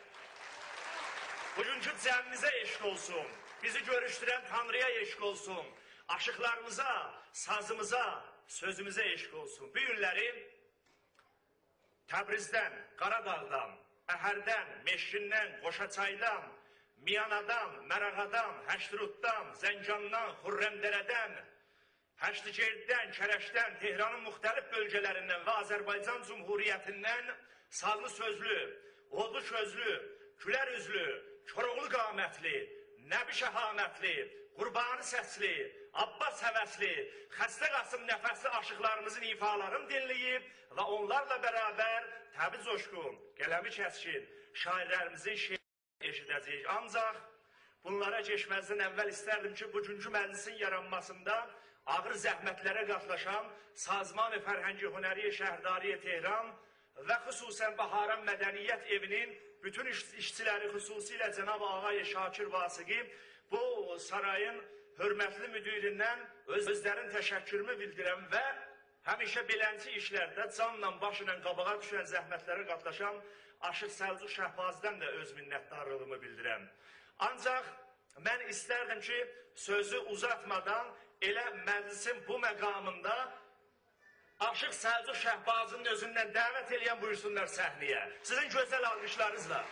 Bugünkü cəminizə eşq olsun, bizi görüşdürən Tanrıya eşq olsun, aşıqlarımıza, sazımıza, sözümüzə eşq olsun. Bu günləri Təbrizdən, Qaradağdan, Əhərdən, Meşkindən, Qoşaçaydan, Miyanadan, Mərağadan, Həştruddan, Zəncandan, Xurrəmdərədən, Həştigerddən, Kərəşdən, Tehranın müxtəlif bölgələrindən və Azərbaycan Cumhuriyyətindən sazlı sözlü, odlu sözlü, gülər üzlü, Koroğlu qamətli, Nəbi şəhamətli, Qurbanı səsli, Abbas həvəsli, Xəstə Qasım nəfəsli aşıqlarımızın ifalarını dinləyib və onlarla bərabər Təbriz coşqun, qələmi kəskin, şairlərimizin şeirini eşidəcəyik. Ancaq bunlara keçməzdən əvvəl istərdim ki, bugünkü məclisin yaranmasında ağır zəhmətlərə qatlaşan Sazman-ı Fərhəngi Hünəri Şəhrdariyə Tehran və xüsusən Baharan Mədəniyyət Evinin bütün işçiləri, xüsusilə Cənab Ağay Şakir Vasiqi bu sarayın hörmətli müdirindən özlərin təşəkkürümü bildirəm və həmişə belənci işlərdə canla başla qabağa düşən zəhmətlərə qatlaşan Aşıq Səlcuq Şəhbazdən də öz minnətdarlığımı bildirəm. Ancaq mən istərdim ki, sözü uzatmadan elə məclisin bu məqamında Aşıq Səlcuq Şəhbazının özündən dəvət eləyən buyursunlar səhnəyə. Sizin gözəl alqışlarınızla.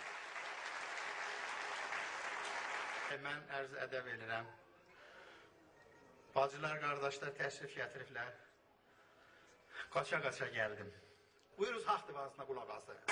Mən ərz ədəb edirəm. Bacılar, qardaşlar təşrif gətiriblər. Qaça-qaça gəldim. Buyuruz, haqq divasına qulaq asın.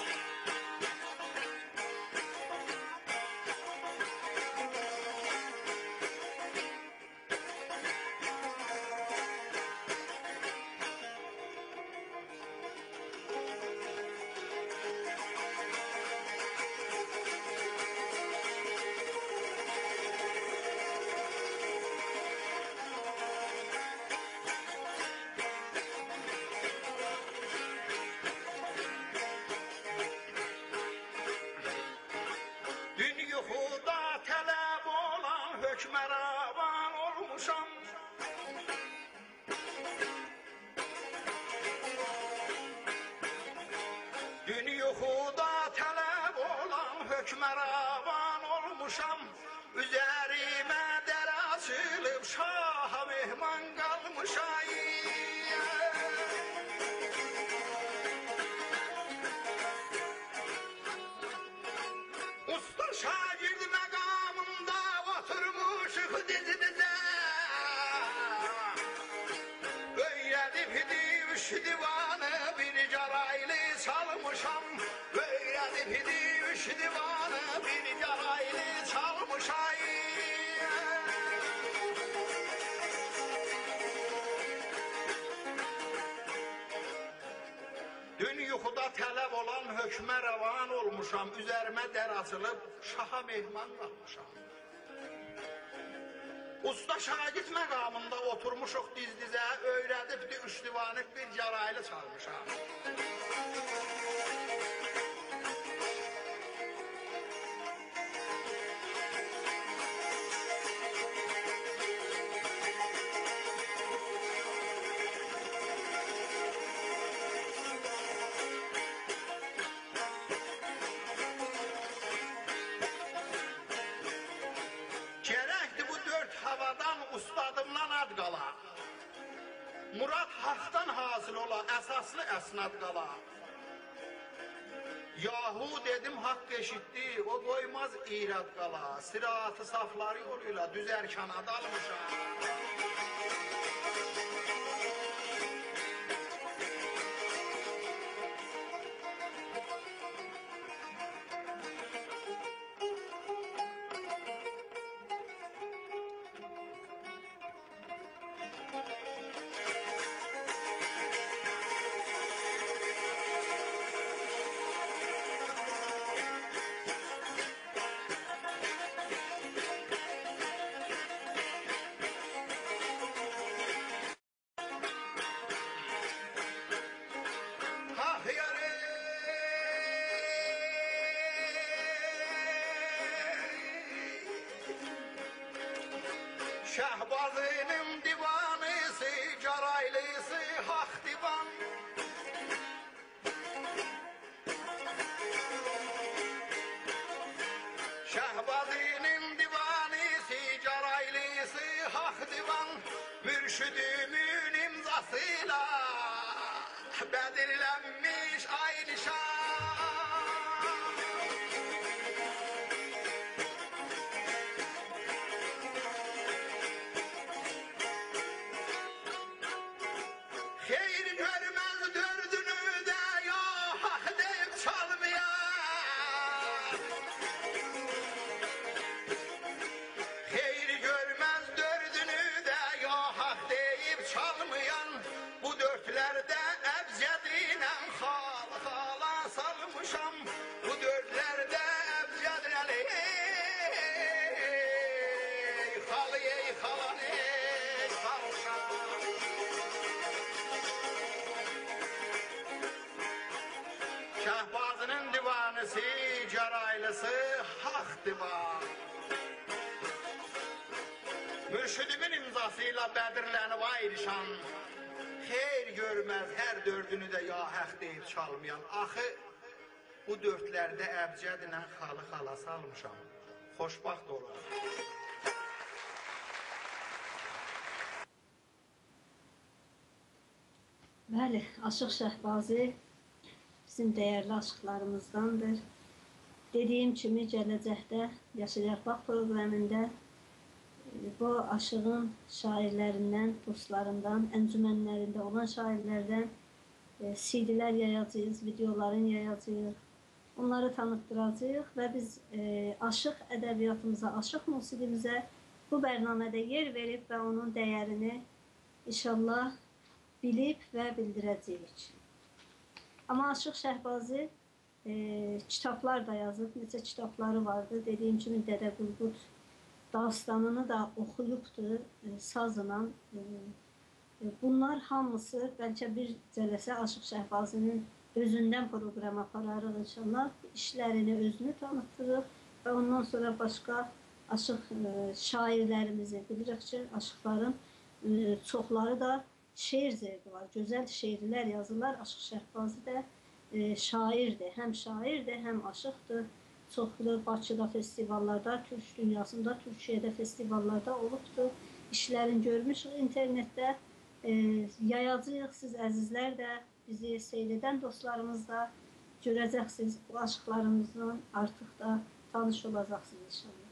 Tələb olan hökmə rəvan olmuşam, üzərimə dər açılıb, şaha mehman qalmışam. Usta şagird məqamında oturmuşuq diz-dizə, öyrədibdi üç divanıq bir caraylı çalmışam. Murad haqdan hasıl ola, əsaslı əsnad qala. Yahu dedim, haqq eşitdi, o qoymaz irad qala. Sirat-ı safları yoluyla düzərkana dalmışam. Şəhbazının divanısı, caraylısı, haq divan. Mürşidümün imzasıyla belirlenmiş ay nişan. Hayır görmez dördünü de yok deyip çalmayan. Hayır görmez dördünü de yok deyip çalmayan. Bu dörtlerde ebcediyle hal hala salmışam. Bu dörtlerde ebcediyle halı ey halı ey salmışam. Şahbazının divanısı, caraylısı hak divan. Mürşidimin imzasıyla bedirlenip ayrışan. Xeyr görmez her dördünü de ya hak deyip çalmayan. Axı bu dörtlerde əbcədlə xalı xala salmışam. Xoşbaxt olar. Bəli, Aşıq Şəhbazi bizim değerli aşıklarımızdandır. Dediğim kimi gələcəkdə Yaşıl Yarpaq proqramında bu aşığın şairlerinden, dostlarından, encümenlerinde olan şairlerden e, C D'ler yayacağız, videoların yayacağız. Onları tanıttıracağız ve biz e, aşıq edebiyatımıza, aşıq musiqimizə bu bərnamədə yer verib və onun değerini inşallah bilib və bildirəcəyik. Ama Aşıq Şəhbazi e, kitaplar da yazıb, neçə kitapları vardı. Dediyim kimi Dədə Qorqud dastanını da oxuyubdu e, sazla. E, bunlar hamısı bəlkə bir cələsə Aşıq Şəhbazinin özündən proqram apararıq inşallah. İşlərini özünü tanıtırıq və ondan sonra başqa aşıq e, şairlərimizi bilirik ki, aşıqların e, çoxları da şeir zevki var. Gözəl şeirlər yazırlar. Aşıq Şəhbazi də e, şairdir. Həm şairdir, həm aşıqdır. Çoxlu Bakıda festivallarda, Türk dünyasında, Türkiyədə festivallarda olubdur. İşlərini görmüşük internetdə. E, yayacağıq siz əzizlər də, bizi seyr edən dostlarımız da görəcəksiniz. Bu aşıqlarımızdan artıq da tanış olacaqsınız inşallah.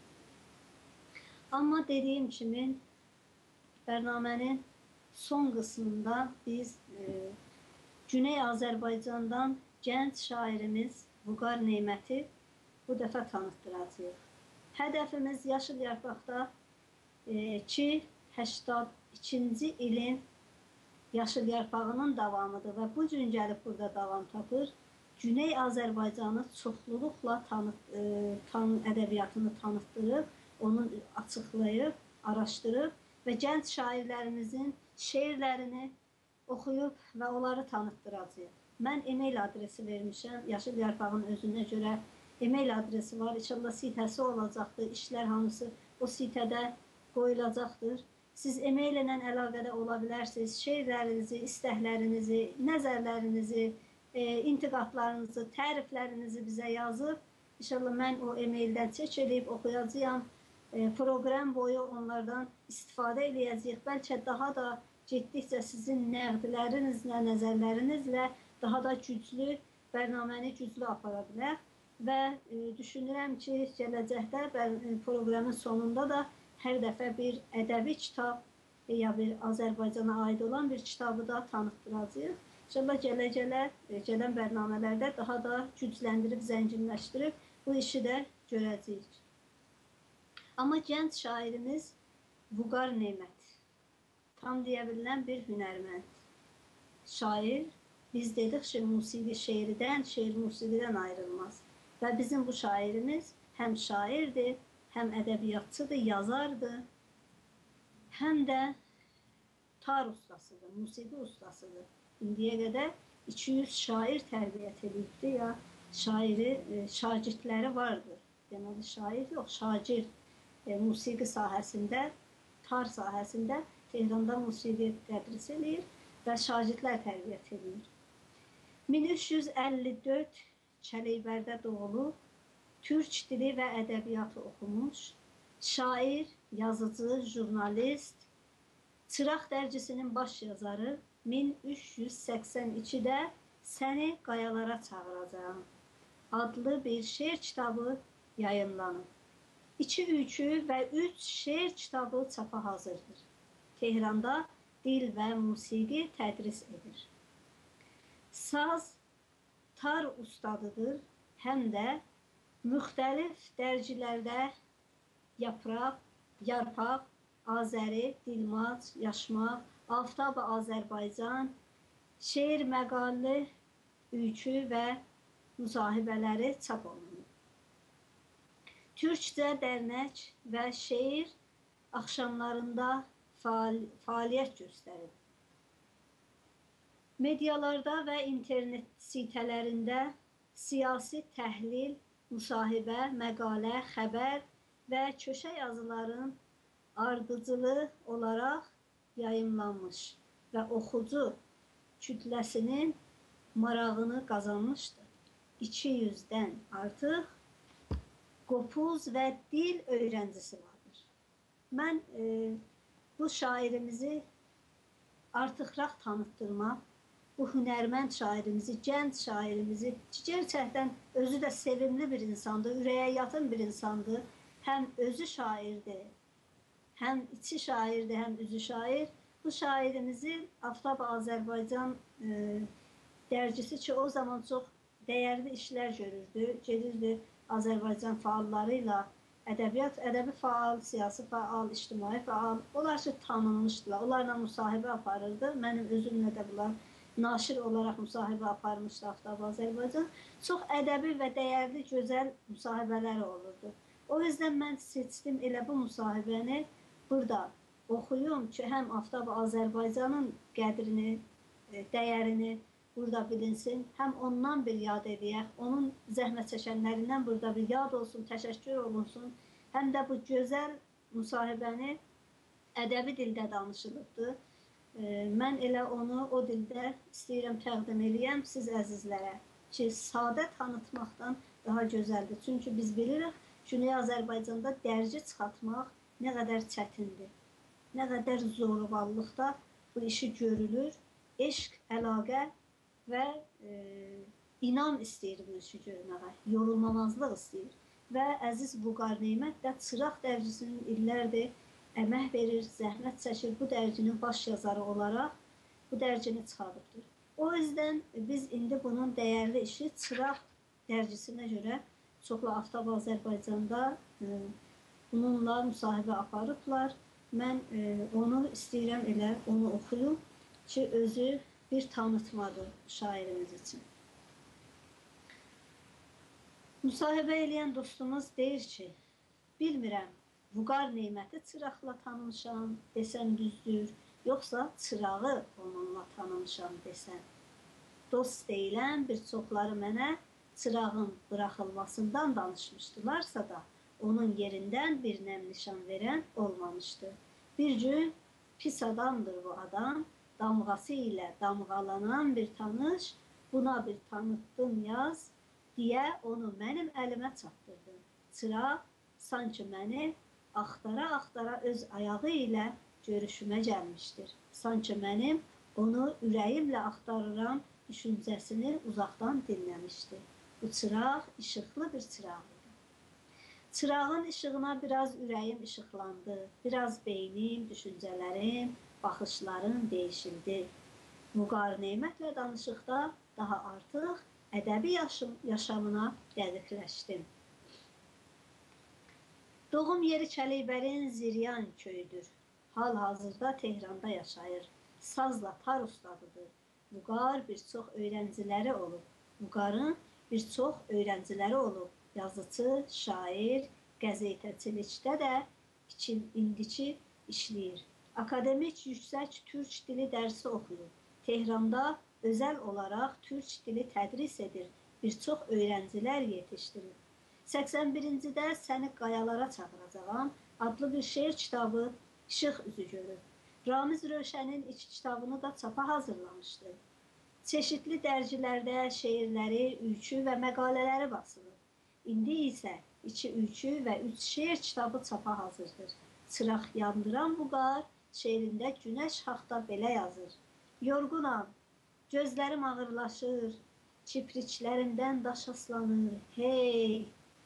Amma dediyim kimi bərnamənin son qismində biz e, Güney Azərbaycandan gənc şairimiz Vüqar Neməti bu dəfə tanıtdıracağıq. Hədəfimiz Yaşıl Yarpaqda e, ki, səksən ikinci ilin Yaşıl Yarpağının davamıdır və bu gün gəlib burada davam tapır. Güney Azərbaycanı çoxluluqla tanı, e, tan, ədəbiyyatını tanıtdırıb, onu açıqlayıb, araşdırıb və gənc şairlərimizin şeirlərini oxuyub və onları tanıtdıracağıq. Mən e-mail adresi vermişəm. Yaşıl Yarpağın özünə görə e-mail adresi var. İnşallah sitəsi olacaqdır. İşlər hamısı o sitədə qoyulacaqdır. Siz e-mail ilə əlaqədə ola bilərsiniz. Şeirlərinizi, istəklərinizi, nəzərlərinizi, e, intiqadlarınızı, təriflərinizi bizə yazıb. İnşallah mən o e-maildən çək edib oxuyacağam. E, proqram boyu onlardan istifadə edəcəyik. Bəlkə daha da getdikcə sizin nəqdlərinizlə, nəzərlərinizlə daha da güclü, bərnaməni güclü apara bilər. Və e, düşünürəm ki, gələcəkdə proqramın sonunda da hər dəfə bir ədəbi kitab ya bir Azərbaycana aid olan bir kitabı da tanıtdıracağıq. İnşallah gələ-gələ, gələn bərnamələrdə daha da gücləndirib, zənginləşdirib bu işi də görəcəyik. Amma gənc şairimiz Vüqar Nemət, tam deyə bilən bir hünərmənd. Şair, biz dedik ki, musiqi şeirdən, şeir musiqidən ayrılmaz. Və bizim bu şairimiz həm şairdir, həm ədəbiyyatçıdır, yazardır, həm də tar ustasıdır, musiqi ustasıdır. İndiyə qədər iki yüz şair tərbiyyət edibdir ya, şairi, e, şagirdləri vardır. Deməli, şair yox, şagird e, musiqi sahəsində, tar sahəsində Tehranda musiqi tədris edir və şagirdlər tərbiyyət edir. min üç yüz əlli dörd Çələybərdə doğulub, Türk dili və ədəbiyyatı oxumuş, şair, yazıcı, jurnalist, Çıraq dərgisinin baş yazarı min üç yüz səksən ikidə Səni Qayalara Çağıracağam adlı bir şeir kitabı yayınlanıb. İki üçü və üç şeir kitabı çapa hazırdır. Tehranda dil və musiqi tədris edir. Saz tar ustadıdır, həm də müxtəlif dərgilərdə Yapraq, Yarpaq, Azəri, Dilmac, Yaşmaq, Aftab-ı Azərbaycan, şeir, məqalə, öykü və müsahibələri çap olunur. Türkcə dərnək və şeir axşamlarında faal fəaliyyət göstərir. Medialarda və internet sitələrində siyasi təhlil, müsahibə, məqalə, xəbər və köşə yazıların ardıcılı olaraq yayımlanmış və oxucu kütləsinin marağını qazanmışdır. iki yüzdən artıq qopuz və dil öyrəncisi vardır. Mən e, bu şairimizi artıqraq tanıtdırmaq, bu hünərmənd şairimizi, gənc şairimizi, ki, gerçəkdən özü də sevimli bir insandır, ürəyə yatın bir insandır. Həm özü şairdir, həm içi şairdir, həm üzü şair. Bu şairimizi Aftab-ı Azərbaycan e, dərgisi ki, o zaman çox dəyərli işlər görürdü, gedirdi Azərbaycan faalları ilə ədəbiyyat, ədəbi faal, siyasi faal, ictimai faal, onlar ki, tanınmışdılar, onlarla müsahibə aparırdı. Mənim özümlə də bunlar naşir olaraq müsahibə aparmışdı Aftab-ı Azərbaycan. Çox ədəbi və dəyərli, gözəl müsahibələri olurdu. O yüzden mən seçdim elə bu müsahibəni burada oxuyum ki, həm Aftab-ı Azərbaycanın qədrini, dəyərini burada bilinsin, həm ondan bir yad edəyək, onun zəhmət çəkənlərindən burada bir yad olsun, təşəkkür olunsun, həm də bu gözəl müsahibəni ədəbi dildə danışılıbdır. Mən elə onu o dildə istəyirəm təqdim eləyəm siz əzizlərə ki, sadə tanıtmaqdan daha gözəldir. Çünki biz bilirik, Güney Azərbaycanda dərgi çıxartmaq nə qədər çətindir, nə qədər zorballıqda bu işi görülür, eşq, əlaqə və e, inam istəyir bu işi görməyə, yorulmamazlıq istəyir. Və əziz Vüqar Nemət də Çıraq dərgisinin illərdir əmək verir, zəhmət çəkir, bu dərginin baş yazarı olaraq bu dərgini çıxarıbdır. O yüzden biz indi bunun dəyərli işi Çıraq dərgisinə görə çoxlu Aftab Azərbaycanda e, bununla müsahibə aparıblar. Mən e, onu istəyirəm elə, onu oxuyum ki, özü bir tanıtmadır şairimiz üçün. Müsahibə eləyən dostumuz deyir ki, bilmirəm, Vüqar Neməti Çıraqla tanımışam desəm düzdür, yoxsa Çırağı onunla tanımışam desəm. Dost deyilən bir çoxları mənə Çırağın bıraxılmasından danışmışdılarsa da, onun yerindən bir nəm nişan verən olmamışdı. Bir gün pis adamdır bu adam, damğası ilə damğalanan bir tanış, buna bir tanıttın yaz, deyə onu mənim əlimə çatdırdı. Çıraq sanki məni axtara-axtara öz ayağı ilə görüşümə gəlmişdir. Sanki mənim onu ürəyimlə axtarıram düşüncəsini uzaqdan dinləmişdi. Bu çıraq işıqlı bir çıraq idi. Çırağın işığına biraz ürəyim işıqlandı, biraz beynim, düşüncələrim, baxışlarım değişildi. Vüqar Nemətlə danışıqda daha artıq ədəbi yaşam, yaşamına dəqiqləşdim. Doğum yeri Kəleybərin Ziryan köyüdür. Hal-hazırda Tehranda yaşayır. Sazla tar ustadıdır. Vüqar bir çox öyrənciləri olub. Vüqarın bir çox öyrənciləri olub. Yazıcı, şair, qəzetəçilikdə də indiki işləyir. Akademik yüksək türk dili dərsi oxuyur. Tehranda özəl olaraq türk dili tədris edir. Bir çox öyrəncilər yetişdirir. səksən birincidə Səni Qayalara Çağıracağam adlı bir şeir kitabı işıq üzü görür. Ramiz Rövşənin iki kitabını da çapa hazırlamışdı. Çeşitli dərgilərdə şeirləri, öykü və məqalələri basılır. İndi isə iki öykü və üç şeir kitabı çapa hazırdır. Çıraq yandıran Vüqar şeirində Günəş haqda belə yazır. Yorğunam, gözlərim ağırlaşır, kipriklərimdən daş aslanır. Hey,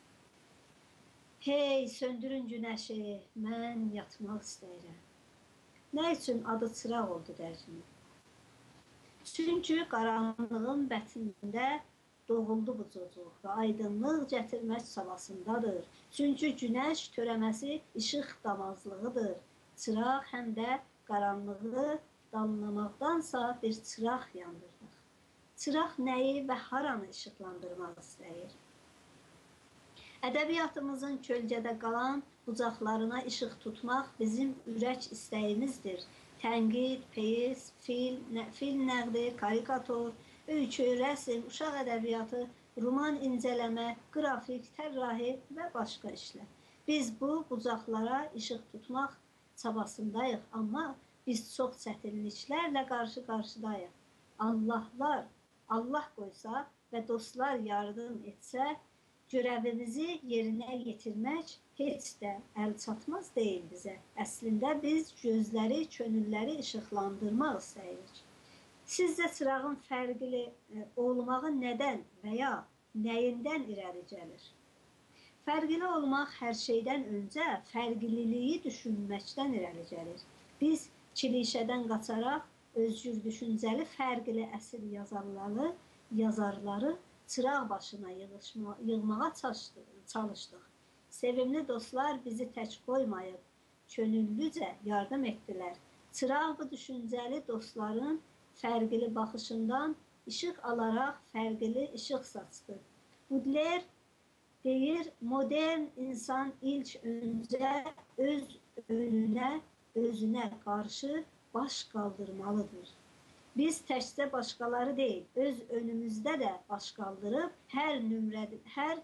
hey, söndürün günəşi, mən yatmaq istəyirəm. Nə üçün adı çıraq oldu dərcinin? Çünki qaranlığın bətnində doğuldu bu çocuq və aydınlıq gətirmək çabasındadır. Çünki günəş törəməsi işıq damazlığıdır. Çıraq həm də qaranlığı damlamaqdansa bir çıraq yandırır. Çıraq nəyi və haranı işıqlandırmaq istəyir? Ədəbiyyatımızın kölgədə qalan bucaqlarına işıq tutmaq bizim ürək istəyimizdir. Tənqid, peyiz, fil, nə, fil nəqdi, karikatur, öykü, rəsm, uşaq ədəbiyyatı, roman incələmə, qrafik, tərrahi və başqa işlər. Biz bu bucaqlara işıq tutmaq çabasındayıq, amma biz çox çətinliklərlə qarşı-qarşıdayıq. Allahlar, Allah qoysa və dostlar yardım etsə, görevimizi yerinə yetirmək heç də əl çatmaz deyil bizə. Əslində biz gözləri, könülləri işıqlandırmaq istəyirik. Sizcə çırağın fərqli olmağı nədən və ya nəyindən irəli gəlir? Fərqli olmaq hər şeydən öncə fərqliliyi düşünməkdən irəli gəlir. Biz klişədən qaçaraq özgür düşüncəli fərqli əsl yazarları, yazarları çıraq başına yığışma, yığmağa çalışdıq. Sevimli dostlar bizi tək qoymayıb, könüllücə yardım etdilər. Çıraq bu düşüncəli dostların fərqli baxışından işıq alaraq fərqli işıq saçdı. Baudelaire deyir, modern insan ilk öncə öz önünə, özünə qarşı baş qaldırmalıdır. Biz təkcə başqaları deyil, öz önümüzdə də baş qaldırıb, hər nümrə, hər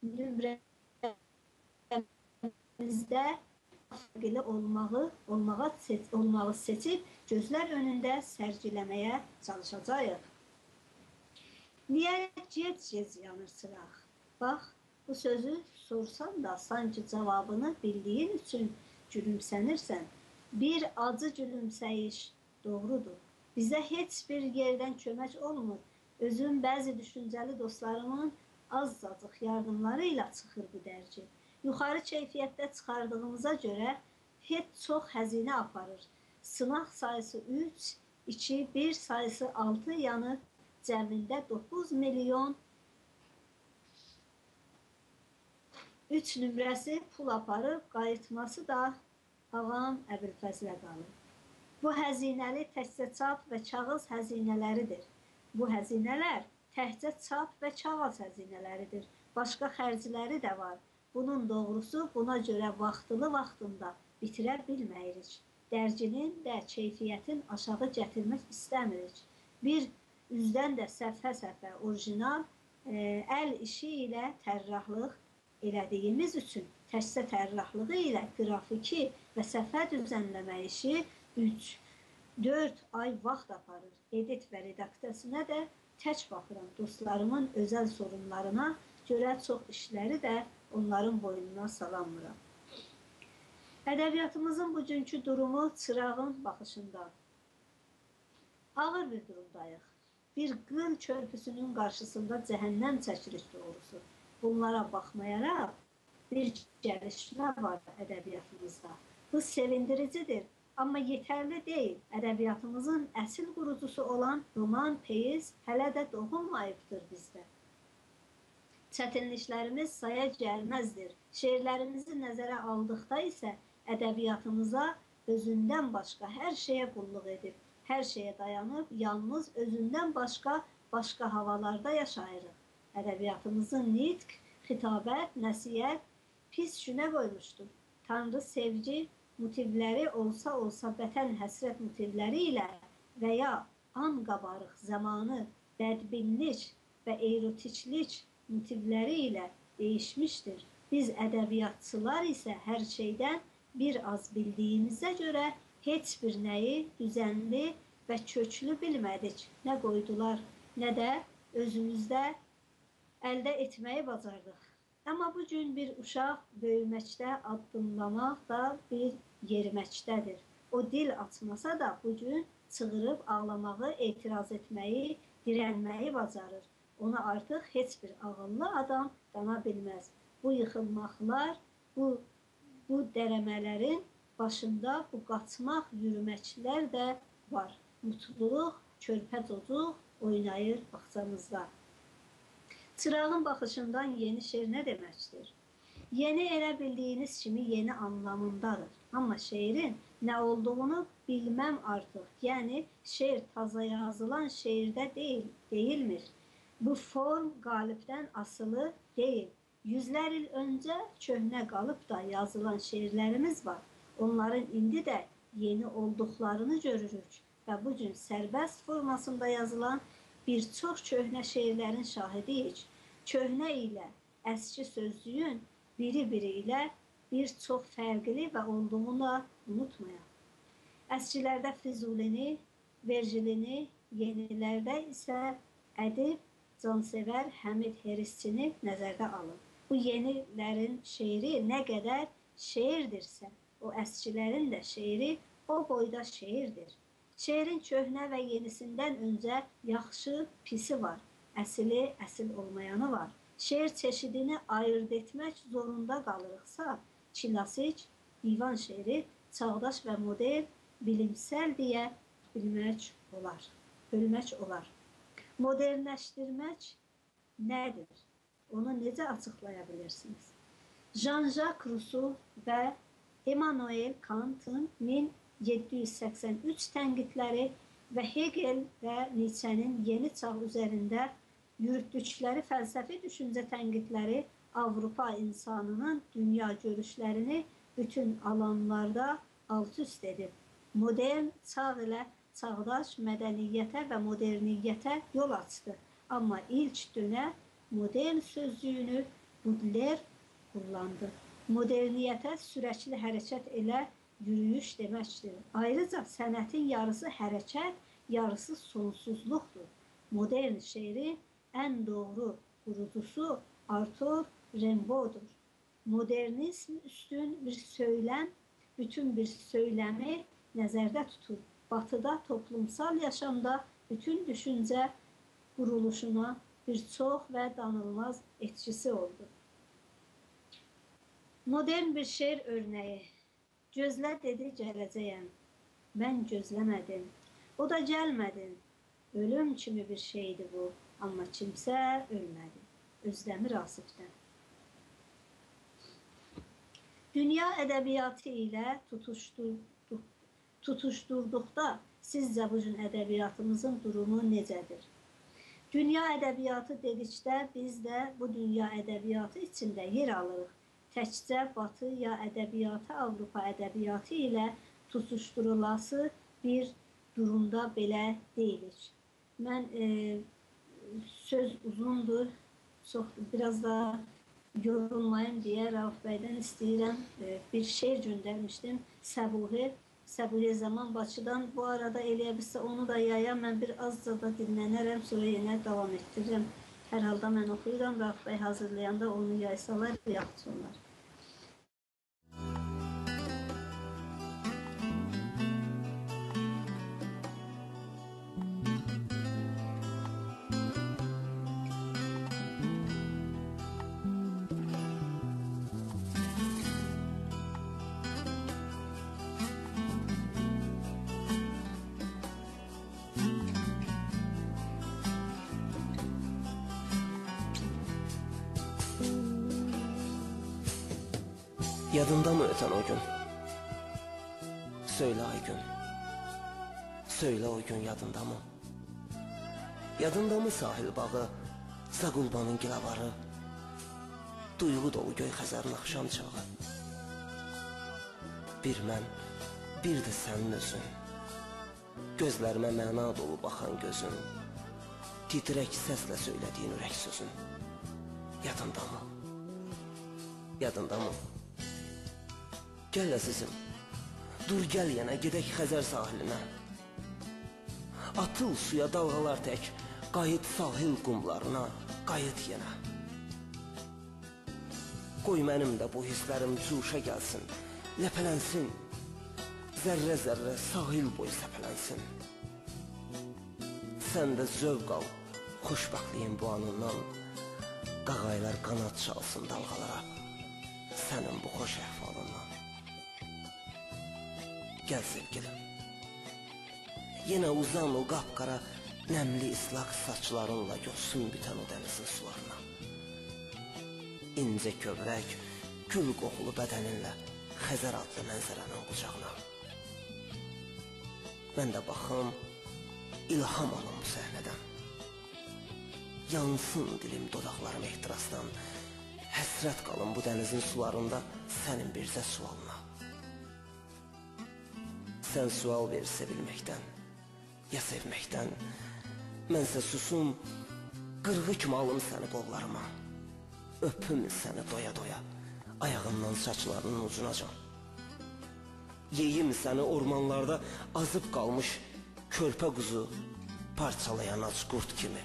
nümrəmizdə fərqli olmağı, olmağı, olmağı seçib, gözlər önündə sərgiləməyə çalışacağıq. Niyə gec-gec yanır çıraq? Bax, bu sözü sorsan da sanki cavabını bildiyin üçün gülümsənirsən. Bir acı gülümsəyiş doğrudur. Bizə heç bir yerdən kömək olmur. Özüm bəzi düşüncəli dostlarımın azcacıq yardımları ilə çıxır bu dərci. Yuxarı keyfiyyətdə çıxardığımıza görə heç çox həzinə aparır. Sınaq sayısı üç, iki, bir sayısı altı yanı cəmində doqquz milyon üç nömrəsi pul aparıb, qayıtması da ağam Əbülfəzlə qalır. Bu həzinəli təkcə çap və kağız həzinələridir. Bu həzinələr təkcə çap və kağız həzinələridir. Başqa xərcləri də var. Bunun doğrusu buna görə vaxtılı vaxtında bitirə bilməyirik. Dərginin də keyfiyyətin aşağı gətirmək istəmirik. Bir üzdən də səfə-səfə orijinal e, əl işi ilə tərrahlıq elədiyimiz üçün təkcə tərrahlığı ilə qrafiki və səfə düzənləmə işi üç dörd ay vaxt aparır. Edit və redaksiyasına da tək baxıram. Dostlarımın özəl sorunlarına görə çox işləri də onların boynuna salanmıram. Ədəbiyyatımızın bugünkü durumu çırağın baxışında. Ağır bir durumdayıq. Bir qıl körpüsünün qarşısında cəhənnəm çəkirik doğrusu. Bunlara baxmayaraq bir gəlişmə var ədəbiyyatımızda. Bu sevindiricidir. Amma yetərli deyil. Ədəbiyyatımızın əsl qurucusu olan roman, peyiz hələ də doğulmayıbdır bizdə. Çətinliklərimiz saya gəlməzdir. Şeirlərimizi nəzərə aldıqda isə ədəbiyyatımıza özündən başqa hər şeyə qulluq edib, hər şeyə dayanıb, yalnız özündən başqa, başqa havalarda yaşayırıq. Ədəbiyyatımızın nitq, xitabət, nəsiyyət pis günə qoymuşdur. Tanrı sevgi motivləri olsa-olsa bətən həsrət motivləri ilə və ya an qabarıq zamanı bədbinlik və erotiklik motivləri ilə değişmişdir. Biz ədəbiyyatçılar isə hər şeydən bir az bildiyimizə görə heç bir nəyi düzənli və köklü bilmədik. Nə qoydular, nə də özümüzdə əldə etməyi bacardıq. Amma bugün bir uşaq böyüməkdə, addımlamaq da bir yeriməkdədir. O dil açmasa da bugün çığırıb ağlamağı, etiraz etməyi, dirənməyi bacarır. Ona artıq heç bir ağıllı adam dana bilməz. Bu yıxılmaqlar, bu, bu dərəmələrin başında bu qaçmaq, yürüməklər də var. Mutluluq, körpə cocuq oynayır bağçamızda. Çırağın baxışından yeni şeir nə deməkdir? Yeni elə bildiyiniz kimi yeni anlamındadır. Amma şeirin nə olduğunu bilməm artıq. Yəni, şeir taza yazılan şeirdə deyil, deyilmir. Bu form qalibdən asılı deyil. Yüzlər il öncə köhnə qalıb da yazılan şeirlərimiz var. Onların indi də yeni olduqlarını görürük. Və bu gün sərbəst formasında yazılan bir çox köhnə şeirlərin şahidiyik. Köhnə ilə əski sözlüyün biri-biri ilə bir çox fərqli və olduğunu da unutmayaq. Əskilərdə Füzulini, Vergilini, yenilərdə isə ədib, cansevər Həmid Herisçini nəzərdə alın. Bu yenilərin şeiri nə qədər şeirdirsə, o əskilərin də şeiri o boyda şeirdir. Şeirin köhnə və yenisindən öncə yaxşı, pisi var, əsili, əsil olmayanı var. Şeir çeşidini ayırt etmək zorunda qalırıqsa, klasik, divan şeiri, çağdaş və modern, bilimsel deyə bilmək olar, bölmək olar. Modernləşdirmək nədir? Onu necə açıqlaya bilirsiniz? Jean-Jacques Rousseau və Emmanuel Kant'ın min yeddi yüz səksən üç tənqidləri və Hegel və Nietzsche'nin yeni çağ üzərində yürütdükləri fəlsəfi düşüncə tənqidləri Avropa insanının dünya görüşlərini bütün alanlarda alt-üst edib. Modern çağ ilə çağdaş mədəniyyətə və moderniyyətə yol açdı. Amma ilk dönə modern sözlüyünü Baudelaire kullandı. Moderniyyətə sürəkli hərəkət elə yürüyüş deməkdir. Ayrıca sənətin yarısı hərəkət, yarısı sonsuzluqdur. Modern şeirin ən doğru qurucusu Arthur Rimbaud'dur. Modernizm üstün bir söyləm, bütün bir söyləmi nəzərdə tutur. Batıda toplumsal yaşamda bütün düşüncə quruluşuna bir çox və danılmaz etkisi oldu. Modern bir şeir örneği. Gözlə dedi gələcəyəm. Mən gözləmədim. O da gəlmədi. Ölüm kimi bir şeydi bu. Amma kimsə ölmədi. Özdəmir Asif'dən. Dünya ədəbiyyatı ilə tutuşturduq, tutuşturduqda sizcə bu gün ədəbiyyatımızın durumu necədir? Dünya ədəbiyyatı dedikdə biz də bu dünya ədəbiyyatı içində yer alırıq. Təkcə Batı ya ədəbiyyatı, Avropa ədəbiyyatı ilə tutuşturulası bir durumda belə deyilik. Mən e, söz uzundur, çox biraz da yorulmayım deyə Rauf bəydən istəyirəm. E, bir şeir göndərmişdim, Səbuhi. Səbuhi Zaman Bakıdan bu arada eləyə bilsə onu da yayam, mən bir azca da dinlənərəm, sonra yenə davam etdirirəm. Hər halda mən oxuyuram, Rauf bəy hazırlayanda onu yaysalar, yaxşı olar. Yadında mı öten o gün? Söyle ay gün. Söyle o gün yadında mı? Yadında mı sahil bağı, Zagulbanın gilavarı, duyğu dolu göy Xəzərin axşam çağı? Bir mən, bir də sənin özün, gözlərimə məna dolu baxan gözün, titrək səslə söylədiyin ürək sözün. Yadında mı? Yadında mı? Gəl əzizim, dur gəl yenə, gedək Xəzər sahilinə. Atıl suya dalğalar tək, qayıt sahil qumlarına, qayıt yenə. Qoy mənim də bu hisslərim cuşa gəlsin, ləpələnsin. zərrə-zərrə sahil boyu səpələnsin. Sən də zövq al xoşbəxtliyin bu anından, qağaylar qanad çalsın dalğalara sənin bu xoş əhvalından. Gəl sevgilim, yenə uzan o qapqara nəmli islaq saçlarınla yosun bitən o dənizin sularına. İncə kövrək, gül qoxulu bədəninlə Xəzər adlı mənzərənin qucağına. Mən də baxım, ilham alım bu səhnədən. Yansın dilim dodaqlarım ehtirasdan, həsrət qalım bu dənizin sularında sənin birzə sualına. Sən sual ver sevilməkdən, ya sevməkdən, mənsə susum, qırğı kimi alım səni qollarıma. Öpüm səni doya-doya, ayağından saçlarının ucunacan. Yeyim səni ormanlarda azıb qalmış körpə quzu, parçalayan ac qurd kimi.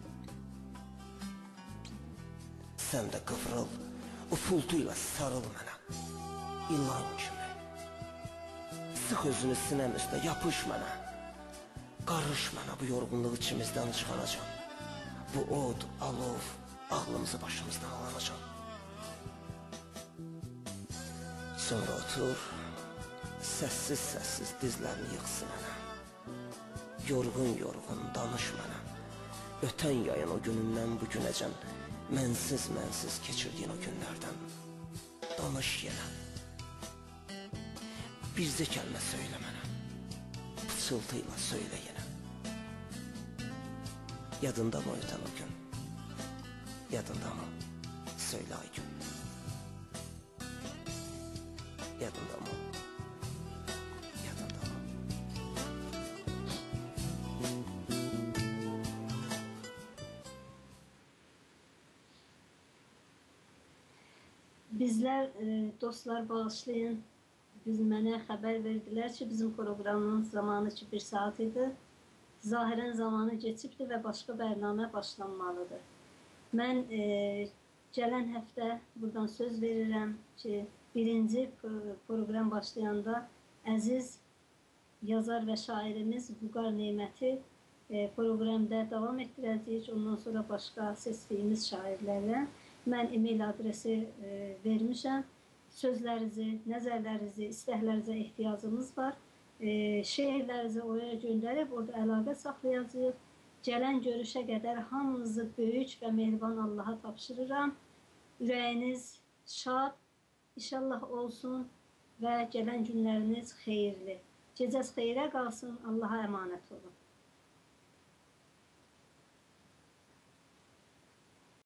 Sən də qıvrıl, ufultuyla sarıl mənə, ilan kimi. Sıx özünü sinəm üstə, yapış mənə, qarış mənə bu yorğunluq içimizdən çıxanacam. Bu od, alov, ağlımızı başımızdan alanacam. Sonra otur, səssiz-səssiz dizlərini yıxsın mənə. Yorğun-yorğun danış mənə. Ötən yayın o günündən bu günəcən, mənsiz-mənsiz keçirdiyin o günlərdən. Danış yenə. Bircə kəlmə söylə mənə. Pıçıltıyla söylə yenə. Yadında mı ötən o gün? Yadında mı? Söyle ay gün. Yadında mı? Yadında mı? Bizler e, dostlar bağışlayın. Biz mənə xəbər verdilər ki, bizim proqramın zamanı ki bir saat idi. Zahirən zamanı keçibdir və başqa bərnamə başlanmalıdır. Mən e, gələn həftə buradan söz verirəm ki, birinci proqram başlayanda əziz yazar və şairimiz Vüqar Neməti e, proqramda davam etdirəcəyik. Ondan sonra başqa seçdiyimiz şairlərlə mən e-mail adresi e, vermişəm. Sözlərinizi, nəzərlərinizi, istəklərinizə ehtiyacımız var. E, şeirlərinizi oraya göndərib, orada əlaqə saxlayacağıq. Gələn görüşə qədər hamınızı böyük və mehriban Allaha tapşırıram. Ürəyiniz şad, inşallah olsun və gələn günləriniz xeyirli. Gecəz xeyrə qalsın, Allaha əmanət olun.